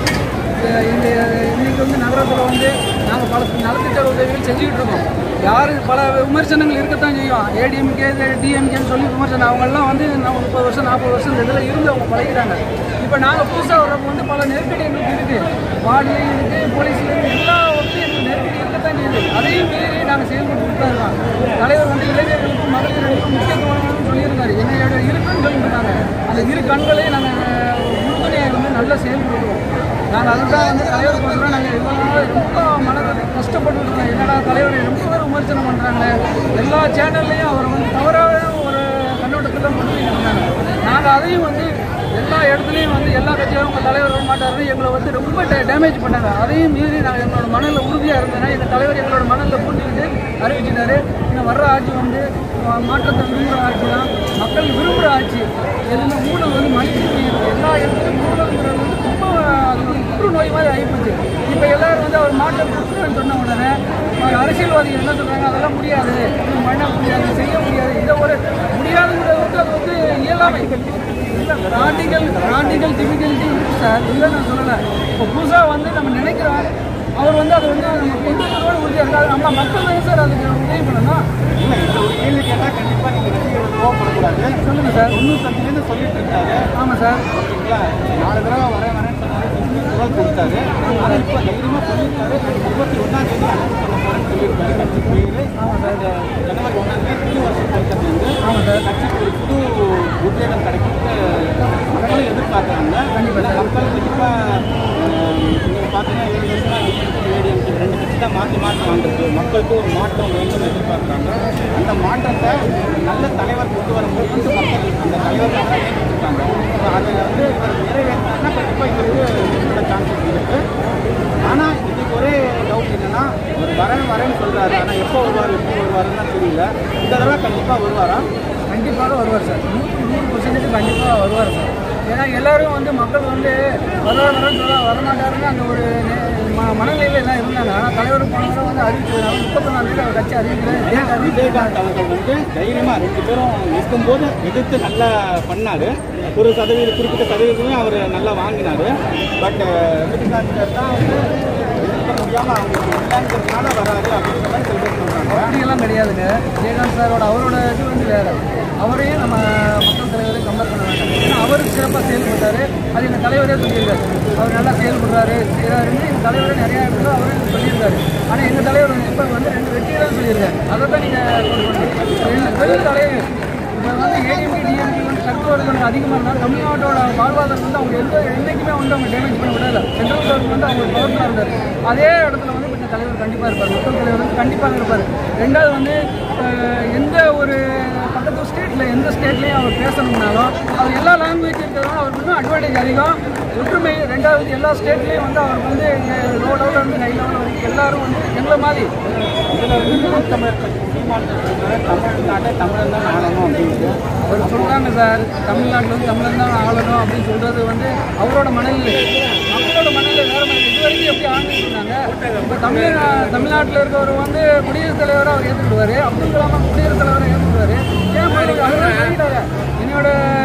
இன்றைக்கி வந்து நகரத்தில் வந்து நாங்கள் பல நலத்திட்ட உதவிகள் செஞ்சுக்கிட்டு இருக்கோம். யார் பல விமர்சனங்கள் இருக்கத்தான் செய்யும். ஏடிஎம்கே டிஎம்கேன்னு சொல்லி விமர்சனம் அவங்கெல்லாம் வந்து 30 வருஷம் 40 வருஷம் இதில் இருந்து அவங்க பழகிட்டாங்க. இப்போ நாங்கள் புதுசாக வர்றப்போ வந்து பல நெருக்கடி எங்களுக்கு இருக்குது. வார்டுலேயும் இருக்குது, போலீஸ்லேயும் எல்லா ஒர்க்கும் எங்களுக்கு நெருக்கடி இருக்கத்தான் செய்யுது. அதையும் மீறி நாங்கள் செயல்பட்டு தான் இருக்கோம். தலைவர் வந்து இளைஞர்களுக்கும் மகளிர்களுக்கும் முக்கியத்துவம்னு சொல்லியிருக்காரு. என்னோட இருக்குன்னு சொல்லியிருக்காங்க. அந்த இரு கண்களையும் நாங்கள் உறுதுணையாக வந்து நல்லா செயல்படுவோம். நாங்கள் அதுதான் வந்து தலைவருக்கு வந்துடும். நாங்கள் இவ்வளோ ரொம்ப மனதை கஷ்டப்பட்டு இருக்கோம். என்னடா தலைவரை ரொம்ப பேர் விமர்சனம் பண்ணுறாங்களே, எல்லா சேனல்லையும் அவர் வந்து தவறாக ஒரு கண்ணோட்டத்தில் கொண்டு போயிருக்காங்க. நாங்கள் அதையும் வந்து எல்லா இடத்துலையும் வந்து எல்லா கட்சியும் உங்கள் தலைவர் வர மாட்டாருன்னு எங்களை வந்து ரொம்ப டேமேஜ் பண்ணாங்க. அதையும் மீறி நாங்கள் எங்களோட மனதில் உறுதியாக இருந்தேன்னா எங்கள் தலைவர் எங்களோட மனதில் கூட்டிக்கிட்டு அறிவிச்சிட்டாரு. இன்னும் வர்ற ஆட்சி வந்து மாற்றத்தை விரும்புகிற ஆட்சி தான், மக்கள் விரும்புகிற ஆட்சி. எதுவுமே ஊழல் வந்து மனுஷன் எல்லா இடத்துலையும் ஊழல்ங்கிறது வந்து ரொம்ப அது ஒரு புற்றுநோய் மாதிரி ஆகிப்போச்சு. இப்போ எல்லாரும் வந்து அவர் மாற்றம் கொடுத்துருன்னு சொன்ன உடனே அரசியல்வாதிகள் என்ன சொல்கிறாங்க, அதெல்லாம் முடியாது, பண்ண முடியாது, செய்ய முடியாது, இதை ஒரு முடியாதுங்கிறது வந்து அது வந்து இயலாமை. பிராண்டிகள் டிபிகலிட்டி இருக்குது சார், இல்லை நான் சொல்லலை. இப்போ புதுசாக வந்து நம்ம நினைக்கிறோம், அவர் வந்து அதை வந்து நம்ம கொண்டு வருவாரு உறுதியாக இருக்காது. நம்ம மக்கள் தான் சார் அதுக்கு உதவி பண்ணணும். இல்லை இந்த ஒரு கேள்வி கேட்டால் கண்டிப்பாக நீங்கள் ரசிகர்கள் கோவப்படக்கூடாது. சொல்லுங்கள் சார். 95 சொல்லிட்டு இருக்காரு. ஆமாம் சார். ஓகேங்களா, 4 தடவை வரேன்னு குரல் கொடுத்தாரு. ஆனால் இப்போ தைரியமாக சொல்லியிருக்காரு. 21ஆம் தேதி அனௌன்ஸ் பண்ண போகிறேன்னு சொல்லியிருக்காரு. கட்சி பேர் ஜனவரி 1ஆம் தேதி புது வருஷம் பிறக்கிறதுலேருந்து கட்சிக்கு ஒரு புது உத்வேகம் கிடைக்கிட்டு மக்களும் எதிர்பார்க்குறாங்க. மக்கள் கண்டிப்பாக நீங்கள் பார்த்தீங்கன்னா 7 வருஷமாக ஏடிஎம்கே 2 கட்சி தான் மாற்றி வந்திருக்கு. மக்களுக்கு ஒரு மாற்றம் வேண்டும் எதிர்பார்க்குறாங்க. அந்த மாற்றத்தை நல்ல தலைவர் கொண்டு வரும்போது மக்கள் அந்த தலைவர்கள் தான் ஏற்றுக்கிட்டாங்க. அதை வந்து இவர் நிறைவேற்றினா கண்டிப்பாக இவருக்கு சான்சஸ் இருக்குது. ஆனால் இதுக்கு ஒரே டவுட் என்னென்னா, ஒரு வரேன்னு சொல்கிறாரு, ஆனால் எப்போ வருவாருன்னு தெரியல. இந்த தடவை கண்டிப்பாக வருவாரா? கண்டிப்பாக வருவார் சார். 100% கண்டிப்பாக வருவார் சார். ஏன்னா எல்லாரும் வந்து மக்கள் வந்து வரமாட்டாருன்னு அந்த ஒரு மனநிலையில் எல்லாம் இருந்தாங்க. ஆனால் தலைவர் போனவரை வந்து அறிவிக்கிறதுனால 31ஆம் தேதி அவர் கட்சி அறிவிக்கிறார். விஜயகாந்த் அவர்கள் வந்து தைரியமாக 2 பேரும் இருக்கும்போது எதிர்த்து நல்லா பண்ணார். ஒரு குறிப்பிட்ட சதவீதமே அவர் நல்லா வாங்கினார். பட் விஜயகாந்த் சார் தான் வந்து எதிர்க்க முடியாமல் அவங்களுக்கு இல்லைங்கிறதுனால வராது அப்படின்ற மாதிரி சில பேர் சொல்கிறாங்க. அப்படியெல்லாம் கிடையாதுங்க. விஜயகாந்த் சாரோட அவரோட இது வந்து வேறு. அவரையும் நம்ம மக்கள் தலைவரையும் கம்பேர் பண்ண வேண்டாம். ஏன்னா அவருக்கு சிறப்பாக செயல்பட்டார். அது எங்கள் தலைவரே சொல்லியிருக்காரு. அவர் நல்லா செயல்படுறாரு செய்கிறாருன்னு எங்கள் தலைவரே நிறையா இடத்துல அவரே சொல்லியிருக்காரு. ஆனால் எங்கள் தலைவர் வந்து இப்போ வந்து 2 வெற்றி தான் சொல்லியிருக்காரு. அதை தான் நீங்கள் 2 பெரிய தலைவர். இப்போ வந்து ஏடிஎம்கே டிஎம்கே வந்து கருத்துவாடு கொஞ்சம் அதிகமாக இருந்தால் தமிழ்நாட்டோட வாழ்வாதாரம் வந்து அவங்க என்றைக்குமே வந்து அவங்க டேமேஜ் பண்ண விடலை. சென்ட்ரல் கவர்மெண்ட் வந்து அவங்க பவர்ஃபுல்லாக இருந்தார். அதே இடத்துல வந்து இந்த தலைவர் கண்டிப்பாக இருப்பார். மக்கள் தலைவர் வந்து கண்டிப்பாக இருப்பார். ரெண்டாவது வந்து எந்த ஒரு பக்கத்து ஸ்டேட்டில் எந்த ஸ்டேட்லேயும் அவர் பேசணும்னாலும் அவர் எல்லா லாங்குவேஜ் இருக்கிறதால அவருக்கு இன்னும் அட்வான்டேஜ் அதிகம், ஒற்றுமை. ரெண்டாவது எல்லா ஸ்டேட்லேயும் வந்து அவருக்கு வந்து லோ லெவலில் இருந்து ஹை லெவலில் வரைக்கும் எல்லாரும் வந்து எங்களை மாதிரி இதில் வந்து தமிழர் தமிழ்நாட்டை தமிழன் தான் ஆளணும் அப்படின்ட்டு அவர் சொல்கிறாங்க சார். தமிழ்நாட்டில் வந்து தமிழன் தான் ஆளணும் அப்படின்னு சொல்கிறது வந்து அவரோட மனநிலை. மக்களோட மனநிலை வேறு மாதிரி. இது வரைக்கும் எப்படி ஆண்டுட்டு இருந்தாங்க. இப்போ தமிழ்நாட்டில் இருக்கவர் வந்து குடியரசுத் தலைவராக அவர் ஏற்றுக்கிடுவார். அப்துல் கலாம் குடியரசுத் தலைவராக ஏற்றுக்கிடுவார். ஏன் போயிட்டு என்னோட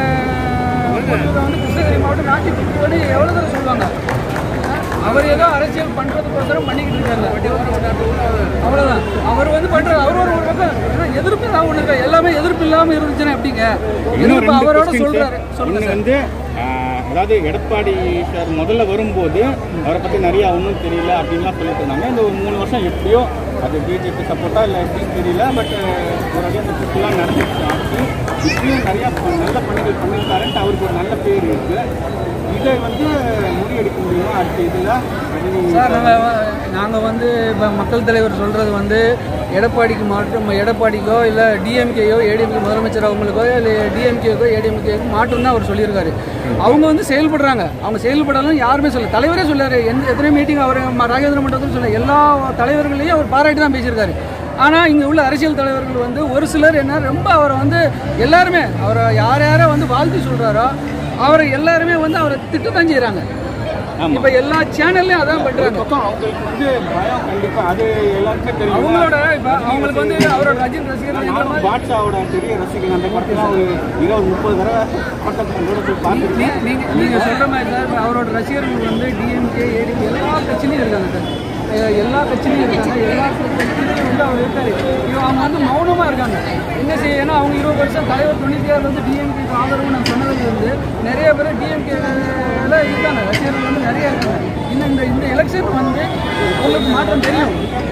வந்து கிருஷ்ணகிரி மாவட்டம் நாட்டி வந்து எவ்வளோ தூரம் சொல்லுவாங்க. அவர் ஏதோ அரசியல் பண்ணுறதுக்கோசரம் பண்ணிக்கிட்டு இருக்காங்க. அவ்வளோதான் அவர் வந்து பண்ணுறது. அவர் ஒரு பக்கம் ஏன்னா எதிர்ப்பு தான் ஒன்று இருக்கா. எல்லாமே எதிர்ப்பு இல்லாமல் இருந்துச்சுன்னா எப்படிங்க எதிர்ப்பு அவரோட சொல்கிறாரு. சொல்லுங்க வந்து அதாவது எடப்பாடி சார் முதல்ல வரும்போது அவரை பற்றி நிறையா ஒன்றும் தெரியல அப்படின்லாம் சொல்லிட்டு இருந்தாங்க. இந்த ஒரு 3 வருஷம் எப்படியோ அது பிஜேபி சப்போர்ட்டா இல்லை எப்படின்னு தெரியல. பட் ஒரு அடி அந்த சுற்றுலாம் நடந்துச்சு ஆச்சு. இப்படியும் நிறையா நல்ல பணிகள் பண்ணியிருக்காருன்ட்டு அவருக்கு ஒரு நல்ல பேர் இருக்குது. இதை வந்து முறியடிக்க முடியுமா அடுத்த இதில் சார்? நாங்கள் வந்து இப்போ மக்கள் தலைவர் சொல்கிறது வந்து எடப்பாடிக்கோ இல்லை டிஎம்கேயோ ஏடிஎம்கே முதலமைச்சர் அவங்களுக்கோ இல்லை டிஎம்கேக்கோ ஏடிஎம்கேக்கோ மாற்றம்னு அவர் சொல்லியிருக்காரு. அவங்க வந்து செயல்படுறாங்க. அவங்க செயல்படலாம் யாருமே சொல்ல. தலைவரே சொல்லார். எத்தனை மீட்டிங் அவர் ராஜேந்திர மண்டபத்தில் சொல்ல எல்லா தலைவர்களையும் அவர் பாராட்டி தான் பேசியிருக்காரு. ஆனால் இங்கே உள்ள அரசியல் தலைவர்கள் வந்து ஒரு சிலர் என்ன ரொம்ப அவரை வந்து எல்லாருமே அவரை யாரை வந்து வாழ்த்து சொல்கிறாரோ அவரை எல்லாருமே வந்து அவரை திட்டத்தான் செய்கிறாங்க. இப்போ எல்லா சேனல்லையும் அதான் பண்ணுறாங்க. அவங்களுக்கு வந்து பயம் கண்டிப்பாக அது எல்லாருக்குமே தெரியும். அவங்களோட இப்போ அவங்களுக்கு வந்து அவரோட ரஜினி ரசிகர்கள் பாட்ஷாவோட பெரிய ரசிகர். அந்த படத்தில் ஒரு 20-30 தடவை பக்கத்தில் பார்த்து நீங்கள் சொல்கிற மாதிரி சார் அவரோட ரசிகர்கள் வந்து டிஎம்கே ஏடிஎம்கே எல்லா கட்சியிலையும் இருக்காங்க சார். எல்லா கட்சியிலையும் இருக்காங்க. எல்லா கட்சியிலையும் வந்து அவர் இருக்காரு. அவங்க வந்து மௌனமாக இருக்காங்க. என்ன செய்ய? ஏன்னா அவங்க 20 வருஷம் தலைவர் 96 வந்து டிஎம்கேக்கு ஆதரவு நான் சொன்னதுல இருந்து நிறைய பேர் டிஎம்கேல இருக்காங்க. ரசிகர்கள் வந்து நிறைய இருக்காங்க. இன்னும் இந்த எலெக்ஷன் வந்து உங்களுக்கு மாற்றம் தெரியும்.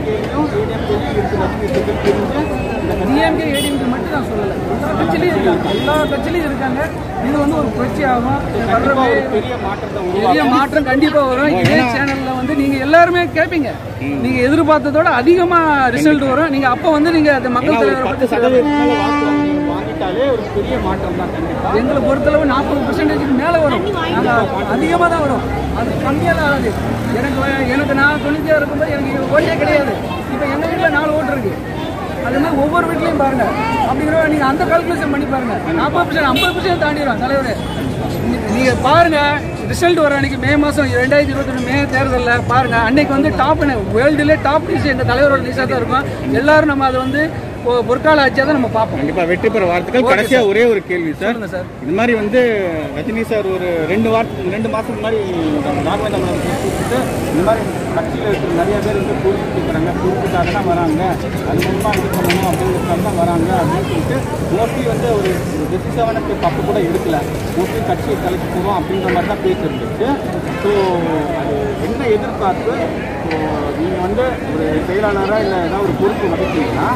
டிஎம்கே ஏடிஎம்கே மட்டும் நான் சொல்லலை. எல்லா கட்சியிலையும் இருக்காங்க. எல்லா கட்சியிலையும் இருக்காங்க. இது வந்து ஒரு புரட்சி ஆகும். பெரிய மாற்றம் கண்டிப்பாக வரும். இதே சேனலில் வந்து நீங்கள் எல்லாருமே கேட்பீங்க. நீங்கள் எதிர்பார்த்ததோட அதிகமாக ரிசல்ட் வரும். நீங்கள் அப்போ வந்து நீங்கள் அந்த மக்கள் தலைவரை வாங்கிட்டாலே ஒரு பெரிய மாற்றம் தான். கண்டிப்பாக எங்களை பொறுத்தளவு 40% மேலே வரும். அதிகமாக தான் வரும். அது கம்மியாக தான் ஆகுது. எனக்கு நான் 96 இருக்கும்போது எனக்கு ஓட்டே கிடையாது. இப்போ எங்கள் வீட்டில் 4 ஓட்டு இருக்குது. அது மாதிரி ஒவ்வொரு வீட்லையும் பாருங்கள். அப்படிங்கிற நீங்கள் அந்த கால்குலேஷன் பண்ணி பாருங்கள். 40% 50% தாண்டிடுவான் தலைவர். நீங்கள் பாருங்கள். ரிசல்ட் வர அன்றைக்கி மே மாதம் 2021 மே தேர்தலில் பாருங்கள், அன்றைக்கி வந்து டாப் வேர்ல்டுலே டாப் நியூஸ் எங்கள் தலைவரோட நியூஸாக தான் இருக்கும். எல்லோரும் நம்ம அதை வந்து பொற்கால ஆட்சியாக தான் நம்ம பார்ப்போம். கண்டிப்பாக வெற்றி பெற வாழ்த்துக்கள். கடைசியாக ஒரே ஒரு கேள்வி சார். சார் இது மாதிரி வந்து ரஜினி சார் ஒரு 2 மாதத்துக்கு முன்னாடி ராகவேந்திர கூப்பிட்டு இந்த மாதிரி கட்சியில் இருக்கிற நிறைய பேர் வந்து குறிப்பிட்டுக்கிறாங்க, குறிப்பிட்டாக தான் வராங்க, அது மூலமாக இது பண்ணணும் அப்படிங்கிறதுக்காக தான் வராங்க அப்படின்னு சொல்லிட்டு மோஸ்ட்லி வந்து ஒரு டெசிஷனான தப்பு கூட எடுக்கல, மோஸ்ட்லி கட்சியை கலைச்சி போவோம் அப்படின்ற மாதிரி தான் பேச்சு இருந்துச்சு. ஸோ அது என்ன எதிர்பார்ப்பு? ஸோ நீங்கள் வந்து ஒரு செயலாளராக இல்லை ஏதாவது ஒரு பொறுப்பு வகிக்கிறீங்கன்னா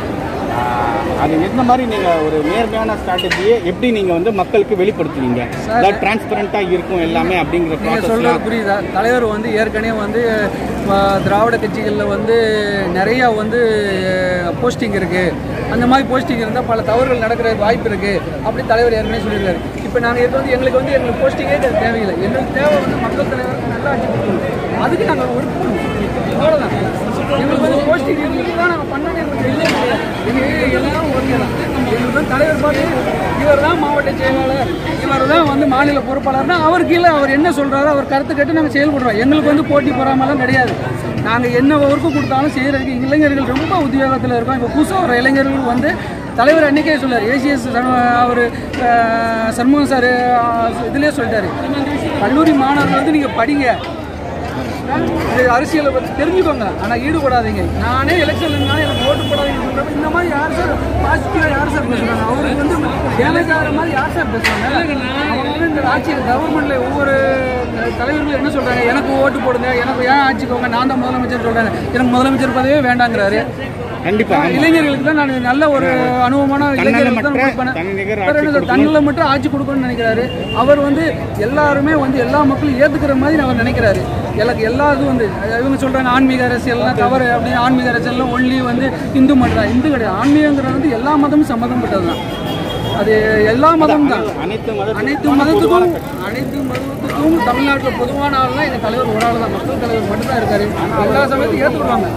அது எந்த மாதிரி நீங்கள் ஒரு நேர்மையான ஸ்ட்ராட்டஜியை எப்படி நீங்கள் வந்து மக்களுக்கு வெளிப்படுத்துவீங்க? அதாவது டிரான்ஸ்பரண்ட்டாக இருக்கும் எல்லாமே அப்படிங்கிற நீங்கள் சொல்கிறது புரியுதா? தலைவர் வந்து ஏற்கனவே வந்து திராவிட கட்சிகளில் வந்து நிறையா வந்து போஸ்டிங் இருக்குது, அந்த மாதிரி போஸ்டிங் இருந்தால் பல தவறுகள் நடக்கிற வாய்ப்பு இருக்குது அப்படி தலைவர் ஏற்கனவே சொல்லியிருக்காரு. இப்போ நாங்கள் வந்து எங்களுக்கு போஸ்டிங்கே தேவையில்லை, எங்களுக்கு தேவை வந்து மக்கள் தலைவருக்கு நல்லா ஆட்சி கொடுக்கணும், அதுக்கு நாங்கள் ஒர்க் பண்ணுவோம், அவ்வளோதான். எங்களுக்கு வந்து போஸ்டிங் எங்களுக்கு தான் நாங்கள் பண்ணணும், எங்களுக்கு இல்லை கிடையாது, எங்களுக்கு எல்லாரும் ஓகே தான். எங்களுக்கு வந்து தலைவர் பார்த்து இவர் தான் மாவட்ட செயலாளர், இவர் தான் வந்து மாநில பொறுப்பாளர்னா அவர் கீழே அவர் என்ன சொல்கிறாரோ அவர் கருத்து கேட்டு நாங்கள் செயல்படுறோம். எங்களுக்கு வந்து போட்டி பொறாமலாம் கிடையாது. நாங்கள் என்ன ஒர்க்கு கொடுத்தாலும் செய்கிறதுக்கு இளைஞர்கள் ரொம்ப உத்தியோகத்தில் இருக்கோம். இப்போ புதுசாக வர இளைஞர்கள் வந்து தலைவர் அன்றைக்கே சொல்லார், ஏசிஎஸ் அவர் சண்முகம் சார் இதிலே சொல்லிட்டாரு, கல்லூரி மாணவர்கள் வந்து நீங்கள் படிங்க, அரசியலை பற்றி தெரிஞ்சுக்கோங்க, ஆனால் ஈடுபடாதீங்க. நானே எலெக்ஷன் இருந்தாலும் எனக்கு ஓட்டு போடாதீங்க சொல்கிறப்ப இந்த மாதிரி யார் சார் பாசிட்டிவாக யார் சார் பேசுகிறாங்க? அவருக்கு வந்து டேமேஜ் ஆகிற மாதிரி யார் சார் பேசுகிறாங்க? அவங்க வந்து இந்த ஆட்சியில் கவர்மெண்ட்டில் ஒவ்வொரு தலைவர்களும் என்ன சொல்கிறாங்க, எனக்கு ஓட்டு போடுங்க, எனக்கு ஏன் ஆட்சிக்கோங்க, நான் தான் முதலமைச்சர் சொல்கிறாங்க, எனக்கு முதலமைச்சர் பதவியே வேண்டாங்கிறாரு. கண்டிப்பாக இளைஞர்களுக்கு தான் நான் நல்ல ஒரு அனுபவமான இளைஞர்களுக்கு தான் தன்னில மட்டும் ஆட்சி கொடுக்கணும்னு நினைக்கிறாரு. அவர் வந்து எல்லாருமே வந்து எல்லா மக்களும் ஏற்றுக்கிற மாதிரி அவர் நினைக்கிறாரு. எல்லா இதுவும் வந்து இவங்க சொல்கிறாங்க ஆன்மீக அரசியல்லாம் தவறு அப்படின்னு, ஆன்மீக அரசியல்லாம் ஒன்லி வந்து இந்து மட்டும் தான், இந்து கிடையாது. ஆன்மீகங்கிறது வந்து எல்லா மதமும் சம்மந்தப்பட்டது தான், அது எல்லா மதமும் தான். அனைத்து மதத்துக்கும் தமிழ்நாட்டில் பொதுவான ஆள்லாம் எங்கள் தலைவர் ஒரு ஆள் தான், மக்கள் தலைவர் மட்டும்தான் இருக்காரு. எல்லா சமயத்தையும் ஏற்றுக்குவாங்க.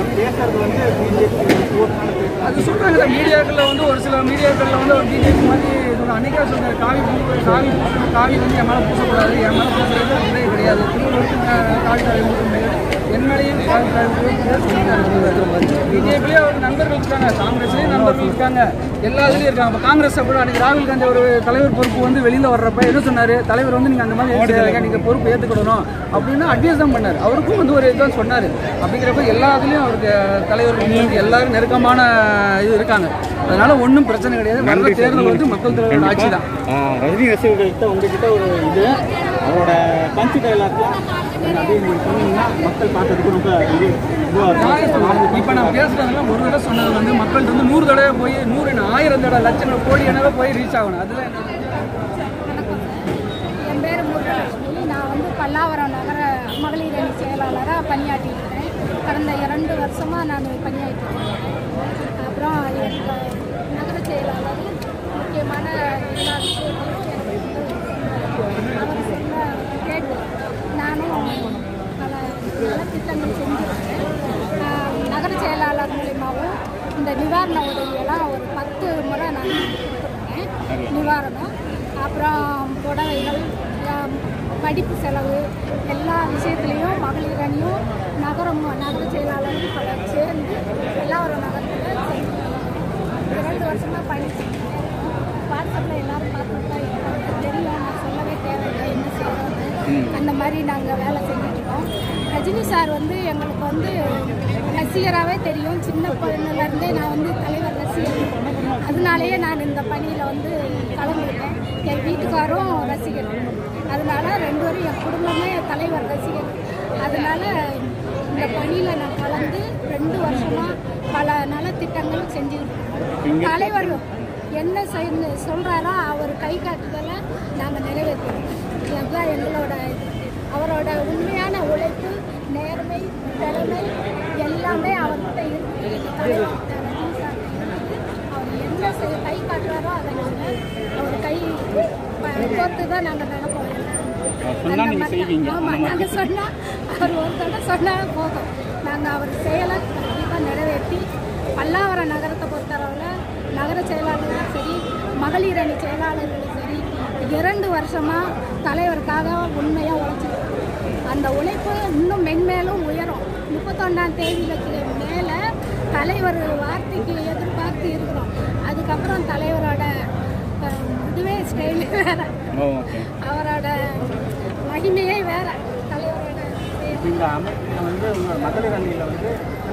அது சொல்கிறாங்க மீடியாக்களில் வந்து ஒரு சில மீடியாக்களில் வந்து ஒரு பிஜேபி மாதிரி அன்றைக்கே சொல்கிறார், காவி வந்து என் மேலே பூசக்கூடாது, என் மேலே பூசுறது கிடையாது, காவி என் மேலேயும் பிஜேபிலேயே ஒரு நண்பர்கள் இருக்காங்க, காங்கிரஸ்லேயும் நண்பர்கள் இருக்காங்க, எல்லா இதுலேயும் இருக்காங்க. இப்போ காங்கிரஸ் அப்படி அன்றைக்கி ராகுல் காந்தி ஒரு தலைவர் பொறுப்பு வந்து வெளியில் வர்றப்ப என்ன சொன்னார், தலைவர் வந்து நீங்கள் அந்த மாதிரி நீங்கள் பொறுப்பு ஏற்றுக்கணும் அப்படின்னு அட்வைஸ் தான் பண்ணார். அவருக்கும் வந்து ஒரு இதுதான் சொன்னார். அப்படிங்கிறப்ப எல்லா இதுலேயும் அவருக்கு தலைவர்கள் எல்லாரும் நெருக்கமான இது இருக்காங்க. அதனால ஒன்றும் பிரச்சனை கிடையாது. நல்ல தேர்தல் வந்து மக்கள் தலைவர் ஆட்சி தான். ரஜினி ரசிகர்கள்ட்ட உங்ககிட்ட ஒரு இது அவரோட பஞ்சு டைலாக்லாம் சொன்னீங்கன்னா மக்கள் பார்க்கறதுக்கு ரொம்ப இது. இப்போ நான் பேசுறதுலாம் ஒரு தடவை சொன்னது வந்து மக்கள் வந்து 100 தடவை போய் 100 1000 தடவை லட்சம் கோடி எனவே போய் ரீச் ஆகணும். அதில் என் பேர் முருகலட்சுமி. நான் வந்து பல்லாவரம் நகர மகளிர் அணி செயலாளராக பணியாற்றிட்டு இருக்கேன். கடந்த 2 வருஷமாக நான் பணியாற்றிட்டு இருக்கேன். அப்புறம் நகர செயலாளர் முக்கியமான எல்லா விஷயங்களும் அவர் சொன்ன கேட்டு நானும் பல நலத்திட்டங்கள் செஞ்சுருக்கேன். நகர செயலாளர் மூலியமாகவும் இந்த நிவாரண உதவியெல்லாம் ஒரு 10 முறை நான் கொடுத்துருக்கேன். நிவாரணம், அப்புறம் புடவைகள், படிப்பு செலவு, எல்லா விஷயத்துலேயும் மகளிர் அணியும் நகர செயலாளரும் பலர் சேர்ந்து எல்லாரும் நகரத்தில் 2 வருஷமாக பண்ணிட்டுருக்கேன். வாட்ஸ்அப்பில் எல்லோரும் பார்த்துட்டு தெரியும், நான் சொல்லவே தேவையில்லை என்ன செய்யணும். அந்த மாதிரி நாங்கள் வேலை செஞ்சுட்ருக்கோம். ரஜினி சார் வந்து எங்களுக்கு வந்து ரசிகராகவே தெரியும். சின்ன குழந்தைலேருந்தே நான் வந்து தலைவர் ரசிகர். அதனாலேயே நான் இந்த பணியில் வந்து கலந்துருக்கேன். என் வீட்டுக்காரும் ரசிகர். அதனால 2 பேரும் என் குடும்பமே தலைவர் ரசிகர். அதனால் இந்த பணியில் நான் கலந்து 2 வருஷமாக பல நலத்திட்டங்கள் செஞ்சுக்கிட்டு தலைவர் என்ன சொல்கிறாரோ அவர் கை காட்டுதலை நாங்கள் நிறைவேற்றுவோம். அதுதான் எங்களோட அவரோட உண்மையான உழைப்பு, நேர்மை, திறமை எல்லாமே அவர்கிட்ட இருக்குது. அவர் என்ன கை காட்டுறாரோ அதை நாங்கள் அவர் கை கோர்த்து தான் நாங்கள் நடப்போம். ஆமாம், நாங்கள் சொன்னால் அவர் ஒரு தடவை சொன்னால் போதும், நாங்கள் அவர் செயலை கண்டிப்பாக நிறைவேற்றி பல்லாவரம் நகரத்தை பொறுத்தளவில் நகர செயலாளர்களும் சரி, மகளிர் அணி செயலாளர்களும் சரி, 2 வருஷமாக தலைவருக்காக உண்மையாக உழைச்சிருக்கோம். அந்த உழைப்பு இன்னும் மென்மேலும் உயரும். 31ஆம் தேதிக்கு மேலே தலைவர் வார்த்தைக்கு எதிர்பார்த்து இருக்கிறோம். அதுக்கப்புறம் தலைவரோட இதுவே ஸ்டைலு வேறு, அவரோட மகிமையே வேறு. தலைவரோட இந்த அமைப்பில் வந்து உங்களோட மகளிர் அணியில் வந்து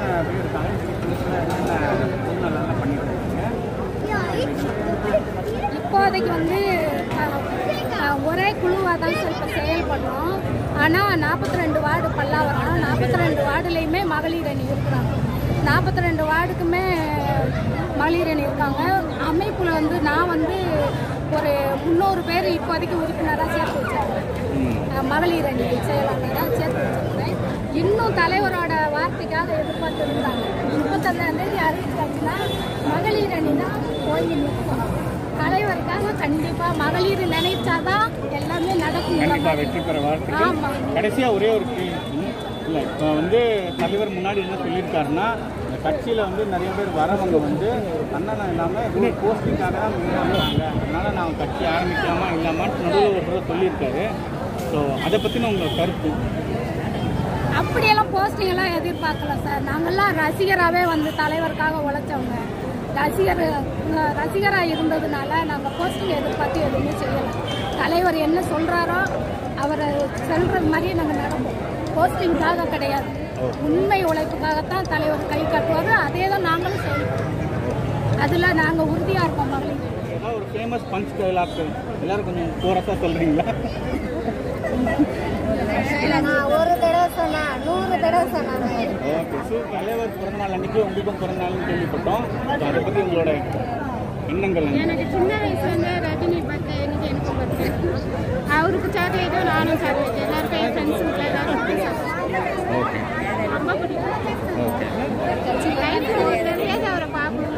இப்போதைக்கு வந்து ஒரே குழுவாக தான் சார் இப்போ செயல்படுறோம். ஆனால் 42 வார்டு பல்லாவரம், 42 வார்டுலேயுமே மகளிர் அணி இருக்கிறாங்க. 42 வார்டுக்குமே மகளிர் அணி இருக்காங்க. அமைப்பில் வந்து நான் வந்து ஒரு 300 பேர் இப்போதைக்கு உறுப்பினராக சேர்த்து வச்சிருக்கேன். மகளிர் அணி செயலாளராக சேர்த்து வச்சிருக்கிறேன். இன்னும் தலைவரோட வார்த்தைக்காக எதிர்பார்த்து இருந்தாங்க. 31ஆம் தேதி அறிவிச்சாச்சுன்னா மகளிர் அணி தான் போய் நிற்கும். தலைவருக்காக கண்டிப்பாக மகளிர் நினைச்சாதான் எல்லாமே நடக்கும். கண்டிப்பாக வெற்றி பெற வாழ்க்கை. கடைசியாக ஒரே ஒரு கேள்வி இல்லை, இப்போ வந்து தலைவர் முன்னாடி என்ன சொல்லியிருக்காருன்னா, இந்த கட்சியில் வந்து நிறைய பேர் வரவங்க வந்து அண்ணன் இல்லாமல் போஸ்டிங்காக தான் முன்னாங்க, அதனால் நான் கட்சி ஆரம்பிக்கலாமா இல்லாமான்னு நடுவில் ஒரு தடவை சொல்லியிருக்காரு. ஸோ அதை பற்றின உங்கள் கருத்து? அப்படியெல்லாம் போஸ்டிங்கெல்லாம் எதிர்பார்க்கல சார். நாங்கள்லாம் ரசிகராகவே வந்து தலைவருக்காக உழைச்சவங்க. ரசிகராக இருந்ததுனால நாங்கள் போஸ்டிங் எதிர்பார்த்து எதுவுமே செய்யலை. தலைவர் என்ன சொல்கிறாரோ அவரை சொல்கிற மாதிரியே நாங்கள் நடப்போம். போஸ்டிங்காக கிடையாது, உண்மை உழைப்புக்காகத்தான் தலைவர் கை காட்டுவார். அதே தான் நாங்களும் செய்வோம். அதில் நாங்கள் உறுதியாக இருப்போம். மகளிர் ஒரு ஃபேமஸ் பஞ்ச் டைலாக் எல்லாரும் கொஞ்சம் கோரஸாக சொல்கிறீங்களா? நான் ஒரு தடவை சொன்னா 100 தடவை சொன்னாங்க. ஓகே. ஸோ தலைவர் பிறந்தநாள் அன்றைக்கி உங்களுக்கும் பிறந்தநாள்னு கேள்விப்பட்டோம். அதை பற்றி உங்களோட எண்ணங்கள்? எனக்கு சின்ன வயசுலேருந்து ரஜினி பர்த்டே எனக்கு பர்த்டே. அவருக்கு சாக்லேட்டு, நானும் சாக்லேட்டு, எல்லாருக்கும் என் ஃப்ரெண்ட்ஸுக்கு எல்லாரும் ஓகே. ரொம்ப பிடிக்கும். ஓகே. அவரை பார்க்கணும்.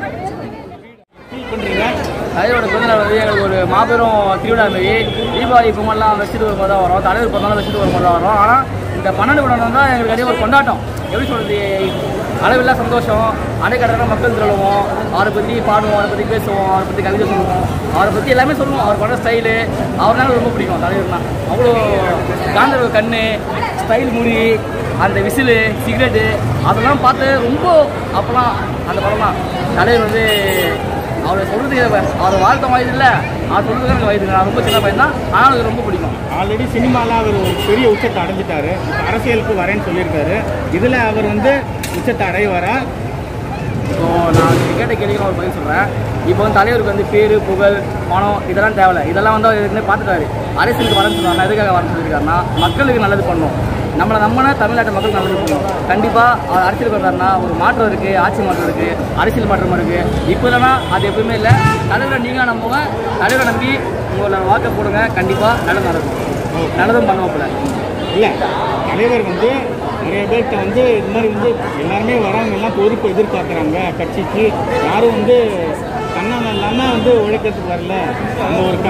ஃபீல் பண்ணுறீங்க? தலைவரோட பிறந்தநாள் வந்து எங்களுக்கு ஒரு மாபெரும் திருவிழா மாரி. தீபாவளி பொங்கல்லாம் வச்சுட்டு வரும்போது தான் வரும், தலைவர் பிறந்தநாள் வச்சுட்டு வரும்போது தான் வரும். ஆனால் இந்த 12 குடம் தான் எங்களுக்கு அதே ஒரு கொண்டாட்டம். எப்படி சொல்கிறது, அளவில்லா சந்தோஷம். அடைக்கடன மக்கள் திரளுவோம், அவரை பற்றி பாடுவோம், அவரை பற்றி பேசுவோம், அவரை பற்றி கவிதை சொல்லுவோம், அவரை பற்றி எல்லாமே சொல்லுவோம். அவர் பண்ண ஸ்டைலு அவர்னால ரொம்ப பிடிக்கும். தலைவர்னா அவ்வளோ காந்தர்வ கண்ணு, ஸ்டைல் முடி, அந்த விசிலு, சிகரெட்டு அதெல்லாம் பார்த்து ரொம்ப அப்போலாம் அந்த படம்லாம் தலைவர் வந்து அவரை சொல்கிறதுக்கு அவர் வாழ்த்த வயது இல்லை, அவர் சொல்கிறதுக்கு எனக்கு வயது. நான் ரொம்ப சின்ன பையன் தான், ஆனால் எனக்கு ரொம்ப பிடிக்கும். ஆல்ரெடி சினிமாவில் அவர் ஒரு பெரிய உச்சத்தை அடைஞ்சிட்டாரு. அரசியலுக்கு வரேன்னு சொல்லியிருக்காரு. இதில் அவர் வந்து உச்சத்தை அடைவாரா? இப்போ நான் கேட்ட கேள்விக்கு ஒரு பதில் சொல்கிறேன். இப்போ வந்து தலைவருக்கு வந்து பேர், புகழ், பணம் இதெல்லாம் தேவையில்லை. இதெல்லாம் வந்து அவர் ஏற்கனவே பார்த்துட்டாரு. அரசியலுக்கு வரேன்னு சொல்லுவாங்க. எதுக்காக வரேன்னு சொல்லியிருக்காருன்னா மக்களுக்கு நல்லது பண்ணணும். நம்மளை நம்பினா தமிழ்நாட்டு மக்கள் நல்லது பண்ணணும். கண்டிப்பாக அவர் அரசியலுக்கு வந்தாருன்னா ஒரு மாற்றம் இருக்குது, ஆட்சி மாற்றம் இருக்குது, அரசியல் மாற்றம் இருக்குது. இப்போ இல்லைன்னா அது எப்பவுமே இல்லை. தலைவரை நீங்கள் நம்புங்க, தலைவரை நம்பி உங்களோட வாக்கை போடுங்க. கண்டிப்பாக நல்லது நடக்கும், நல்லதும் பண்ணுவோம்ல. இல்லை, தலைவர் வந்து நிறைய பேர்கிட்ட வந்து இது மாதிரி வந்து எல்லாருமே வரவங்க எல்லாம் பொறுப்பு எதிர்பார்க்குறாங்க கட்சிக்கு. யாரும் வந்து தன்னலம் இல்லாமல் வந்து உழைக்கிறதுக்கு வரல. அந்த ஒரு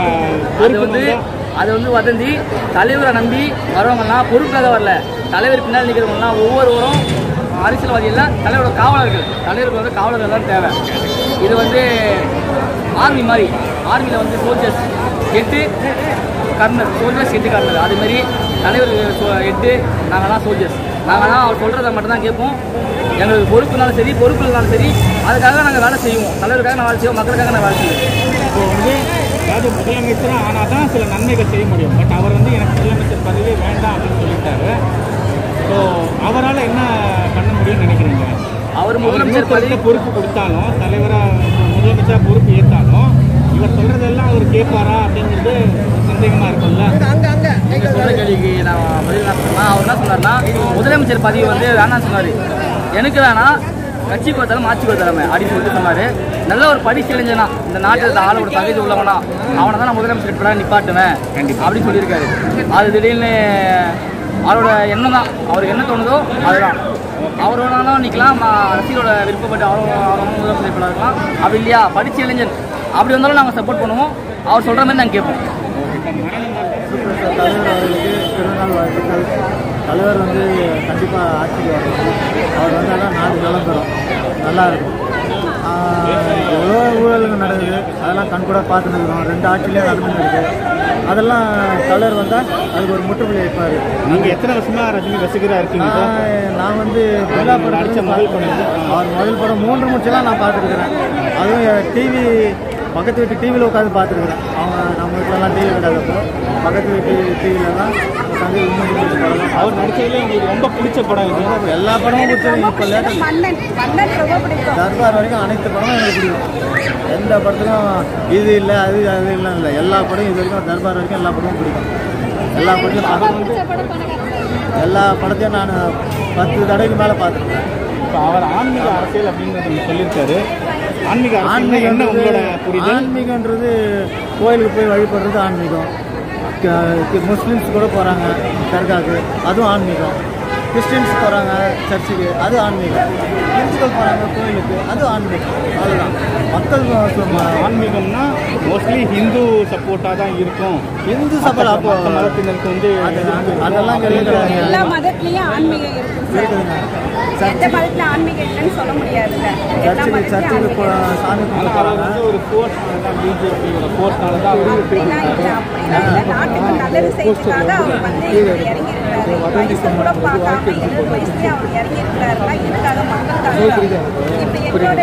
அது வந்து வதந்தி. தலைவரை நம்பி வரவங்கலாம் பொறுப்பாக வரல. தலைவர் பின்னால் நிற்கிறவங்கலாம் ஒவ்வொருவரும் அரசியல்வாதி இல்லை, தலைவரோட காவலர்கள். தலைவருக்கு வந்து காவலர்கள் தான் தேவை. இது வந்து ஆர்மி மாதிரி. ஆர்மியில் வந்து சோல்ஜர்ஸ் 8 கர்னல், சோல்ஜர்ஸ் 8 கர்னல். அதுமாரி தலைவர் 8, நாங்கள்லாம் சோல்ஜர்ஸ். நாங்கள்லாம் அவர் சொல்கிறத மட்டும்தான் கேட்போம். எங்களுக்கு பொறுப்புனாலும் சரி, பொறுப்பு இருந்தாலும் சரி, அதுக்காக நாங்கள் வேலை செய்வோம். தலைவருக்காக நான் வேலை செய்வோம், மக்களுக்காக நான் வேலை செய்வோம். இப்போ வந்து அதாவது முதலமைச்சராக ஆனால் தான் சில நன்மைகள் செய்ய முடியும். பட் அவர் வந்து எனக்கு முதலமைச்சர் பதவி வேண்டாம் அப்படின்னு சொல்லிட்டாரு. ஸோ அவரால் என்ன பண்ண முடியும்னு நினைக்கிறீங்க? அவர் முதலமைச்சர் பதவி பொறுப்பு கொடுத்தாலும், தலைவராக முதலமைச்சராக பொறுப்பு ஏற்றாலும் இவர் சொல்கிறதெல்லாம் அவர் கேட்பாரா அப்படிங்கிறது சந்தேகமாக இருக்கும்ல. நீங்கள் சொல்கிற கேள்விக்கு நான் பதில் என்ன சொன்னால், அவர் என்ன சொன்னார்னா முதலமைச்சர் பதவி வந்து வேணான்னு சொன்னார். எனக்கு வேணாம், கட்சி கொடுத்தாலும் ஆட்சி கொடுத்தாலுமே அப்படின்னு சொல்லிட்டு சொன்னார். நல்ல ஒரு படிச்சு இளைஞனா, இந்த நாட்டில் ஆளோட தகுதி உள்ளவனா, அவனை தான் நான் முதலமைச்சர் கூட நிப்பாட்டுவேன் அப்படின்னு சொல்லியிருக்காரு. அது திடீர்னு அவரோட எண்ணம் தான். அவருக்கு என்ன தோணுதோ அதுதான். அவரோட நிற்கலாம், ரசிகரோட விருப்பப்பட்டு அவரும் முதலமைச்சர் இருக்கலாம். அப்படி இல்லையா, படித்த இளைஞன் அப்படி வந்தாலும் நாங்கள் சப்போர்ட் பண்ணுவோம். அவர் சொல்கிற மாதிரி நாங்கள் கேட்போம். தலைவர் அவர்களுக்கு பிறந்தநாள் வாழ்த்துக்கள். தலைவர் வந்து கண்டிப்பாக ஆட்சிக்கு வரணும். அவர் வந்தால் தான் நாடு நலம் பெறும், நல்லா இருக்கும். எவ்வளோ ஊழல்கள் நடக்குது, அதெல்லாம் கண்கூட பார்த்துன்னு இருக்கிறோம். 2 ஆட்சியிலே நடந்துன்னு இருக்குது. அதெல்லாம் தலைவர் வந்தால் அதுக்கு ஒரு முற்றுப்புள்ளி வைப்பார். நீங்கள் எத்தனை வருஷமாக ரஜினி ரசிகராக இருக்கீங்க சார்? நான் வந்து பில்லா படம் நடித்த முதல் படம் அவர் முதல் படம் 3 முடிச்செல்லாம் நான் பார்த்துருக்குறேன். அதுவும் டிவி பக்கத்து வீட்டு டிவியில் உட்காந்து பார்த்துருக்குறேன். அவங்க நம்ம வீட்டிலலாம் டிவி கிடையாதப்போ பக்கத்து வீட்டு டிவியில் தான் உட்காந்து படம். அவர் நடித்ததில் உங்களுக்கு ரொம்ப பிடிச்ச படம் இது? எல்லா படமும் பிடிச்சது. இப்போ தர்பார் வரைக்கும் அனைத்து படமும் எனக்கு பிடிக்கும். எந்த படத்துக்கும் இது இல்லை அது அது இல்லை இல்லை, எல்லா படமும் இது வரைக்கும் தர்பார் வரைக்கும் எல்லா படமும் பிடிக்கும். எல்லா படத்தையும் நான் 10 தடவைக்கு மேலே பார்த்துருக்கேன். இப்போ அவர் ஆன்மீக அரசியல் அப்படிங்கிறது சொல்லியிருக்காரு. ஆன்மீகம் என்ன உங்களோட புரியுது? ஆன்மீகன்றது கோயிலுக்கு போய் வழிபடுறது ஆன்மீகம். முஸ்லீம்ஸ் கூட போகிறாங்க தர்காவுக்கு, அதுவும் ஆன்மீகம். கிறிஸ்டின்ஸ் போகிறாங்க சர்ச்சுக்கு, அது ஆன்மீகம். இந்துக்கள் போகிறாங்க கோயிலுக்கு, அது ஆன்மீகம். அதுதான் மக்கள் ஆன்மீகம்னா மோஸ்ட்லி ஹிந்து சப்போர்ட்டாக தான் இருக்கும். இந்து சப்போர்ட் அப்போ மதத்தினருக்கு வந்து அதெல்லாம் கிடையாது. எல்லா மதத்துலேயும் ஆன்மீகம் இருக்குதுங்க. எந்த மதத்தில் ஆன்மீகம் இல்லைன்னு சொல்ல முடியாதுங்க. சர்ச்சுக்கு சாமி வந்து ஒரு ஃபோர்ஸ்னால தான், பிஜேபியோட ஃபோர்ஸ்னால தான் நாட்டுக்கு நல்லது செய்யறதுக்காக அவர் வந்து இறங்கியிருக்கிறாரு. வயசு கூட பார்க்காம 70 வயசுலேயே அவர் இறங்கியிருக்கிறாருன்னா இதுக்காக மக்களுக்காக. இப்போ எங்களோட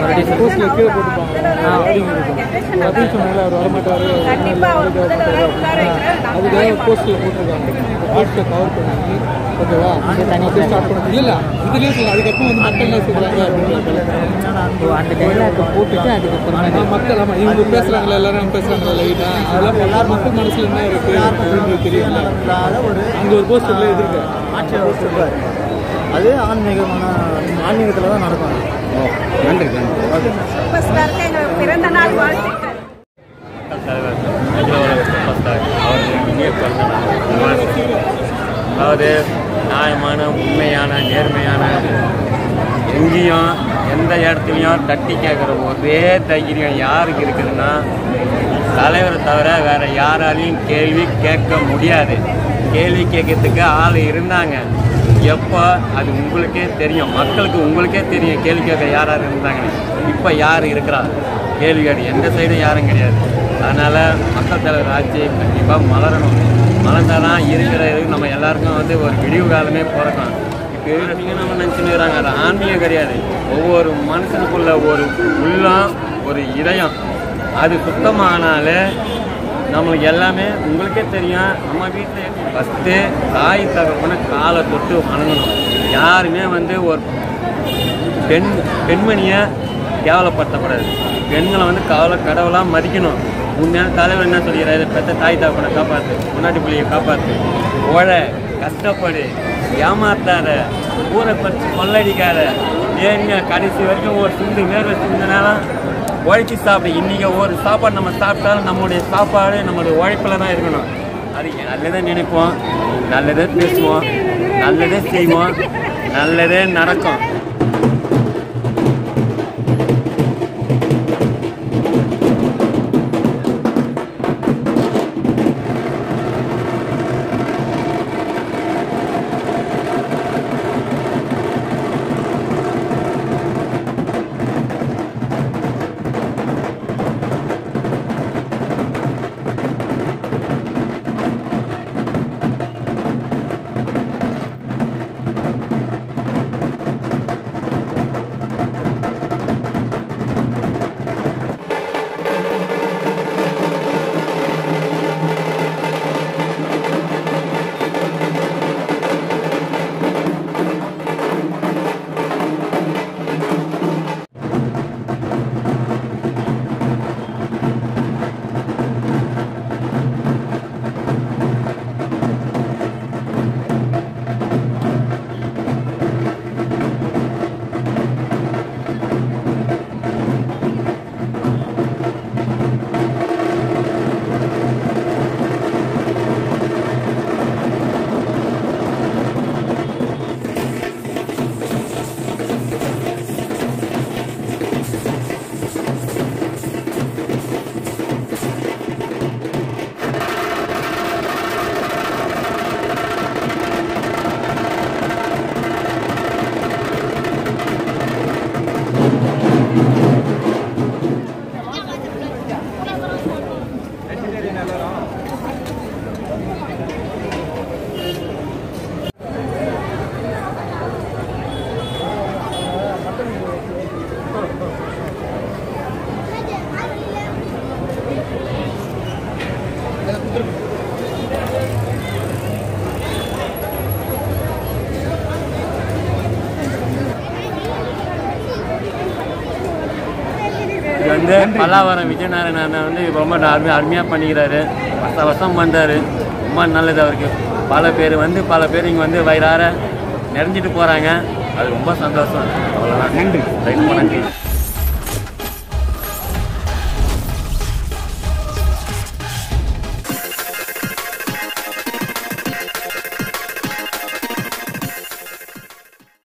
கண்டிப்பாக அவர் முதல்வராக உட்கார வைக்கிறார். போஸ்டில் போட்டிருக்காங்க, வாட்ஸ்அப் கவர் பண்ணி ஓகேவா, தனியாக ஸ்டார்ட் பண்ணி இல்லை இதுலேயே சொல்லுங்கள். அதுக்கப்புறம் வந்து மக்கள் என்ன சொல்கிறாங்க அந்த டைலாக் போட்டுட்டு அதுக்கப்புறம் மக்கள் ஆமாம் இவங்க பேசுகிறாங்களா, எல்லாரும் பேசுகிறாங்களா லைட்டாக, அதெல்லாம் எல்லாரும் மக்கள் மனசில் என்ன இருக்குது அப்படின்னு தெரியல. அங்கே ஒரு போஸ்டரில் எதிர்க்கு ஆட்சியில் வச்சுருப்பார். அது ஆன்மீகத்தில் தான் நடக்கும். நன்றி. பிறந்த நாள் வாழ்த்துக்கள். தலைவர் சூப்பர் ஸ்டார் அவர்கள் இனிய பிறந்த நாள். அதாவது நியாயமான, உண்மையான, நேர்மையான, எங்கேயும் எந்த இடத்துலையும் தட்டி கேட்குற ஒரே தைரியம் யாருக்கு இருக்குதுன்னா தலைவரை தவிர வேறு யாராலையும் கேள்வி கேட்க முடியாது. கேள்வி கேட்கறதுக்கு ஆள் இருந்தாங்க. எப்போ அது உங்களுக்கே தெரியும், மக்களுக்கு உங்களுக்கே தெரியும் கேள்வி கேட்க யார் இருந்தாங்கன்னு. இப்போ யார் இருக்கிறா கேள்வி கேட்க? எந்த சைடும் யாரும் கிடையாது. அதனால் மக்கள் தலைவர் ஆட்சி கண்டிப்பாக மலரணும். மலர்ந்தால் தான் இருக்கிற இதுக்கு நம்ம எல்லாருக்கும் வந்து ஒரு விடிவு காலமே பிறக்கும். இப்போ நீங்கள் நம்ம நினச்சினுக்கிறாங்க, அது ஆன்மீகம் கிடையாது. ஒவ்வொரு மனுஷனுக்குள்ள ஒரு உள்ளம், ஒரு இதயம், அது சுத்தமானாலே நம்மளுக்கு எல்லாமே உங்களுக்கே தெரியும். நம்ம வீட்டில் ஃபஸ்ட்டு தாய் தகப்பன காலை தொட்டு வணங்கணும். யாருமே வந்து ஒரு பெண்மணியை கேவலப்படுத்தக்கூடாது. பெண்களை வந்து கடவுளாக மதிக்கணும். உண்மையான தலைவர் என்ன சொல்லிடுறாரு? பெற்ற தாய் தகப்பனை காப்பாற்று, முன்னாடி பிள்ளையை காப்பாற்று, ஓழை கஷ்டப்படு, ஏமாத்தாத, ஊரை பறித்து கொள்ளடிக்காத, ஏங்க கடைசி வரைக்கும் ஒரு சிந்து மேற்க சிந்தனாலும் உழைச்சி சாப்பிடு. இன்றைக்கி ஒரு சாப்பாடு நம்ம சாப்பிட்டாலும் நம்மளுடைய சாப்பாடு நம்மளுடைய உழைப்பில் தான் இருக்கணும். அது நல்லதே நினைப்போம், நல்லதே பேசுவோம், நல்லதே செய்வோம், நல்லதே நடக்கும். வந்து பல்லாவரம் விஜயநாராயண அண்ணன் வந்து ரொம்ப அருமையாக பண்ணிக்கிறாரு. வருஷம் பண்ணுறாரு. ரொம்ப நல்லது அவருக்கு. பல பேர் இங்கே வந்து வயிறார நிறைஞ்சிட்டு போகிறாங்க. அது ரொம்ப சந்தோஷம். அவ்வளோதான். நன்றி. ரொம்ப நன்றி.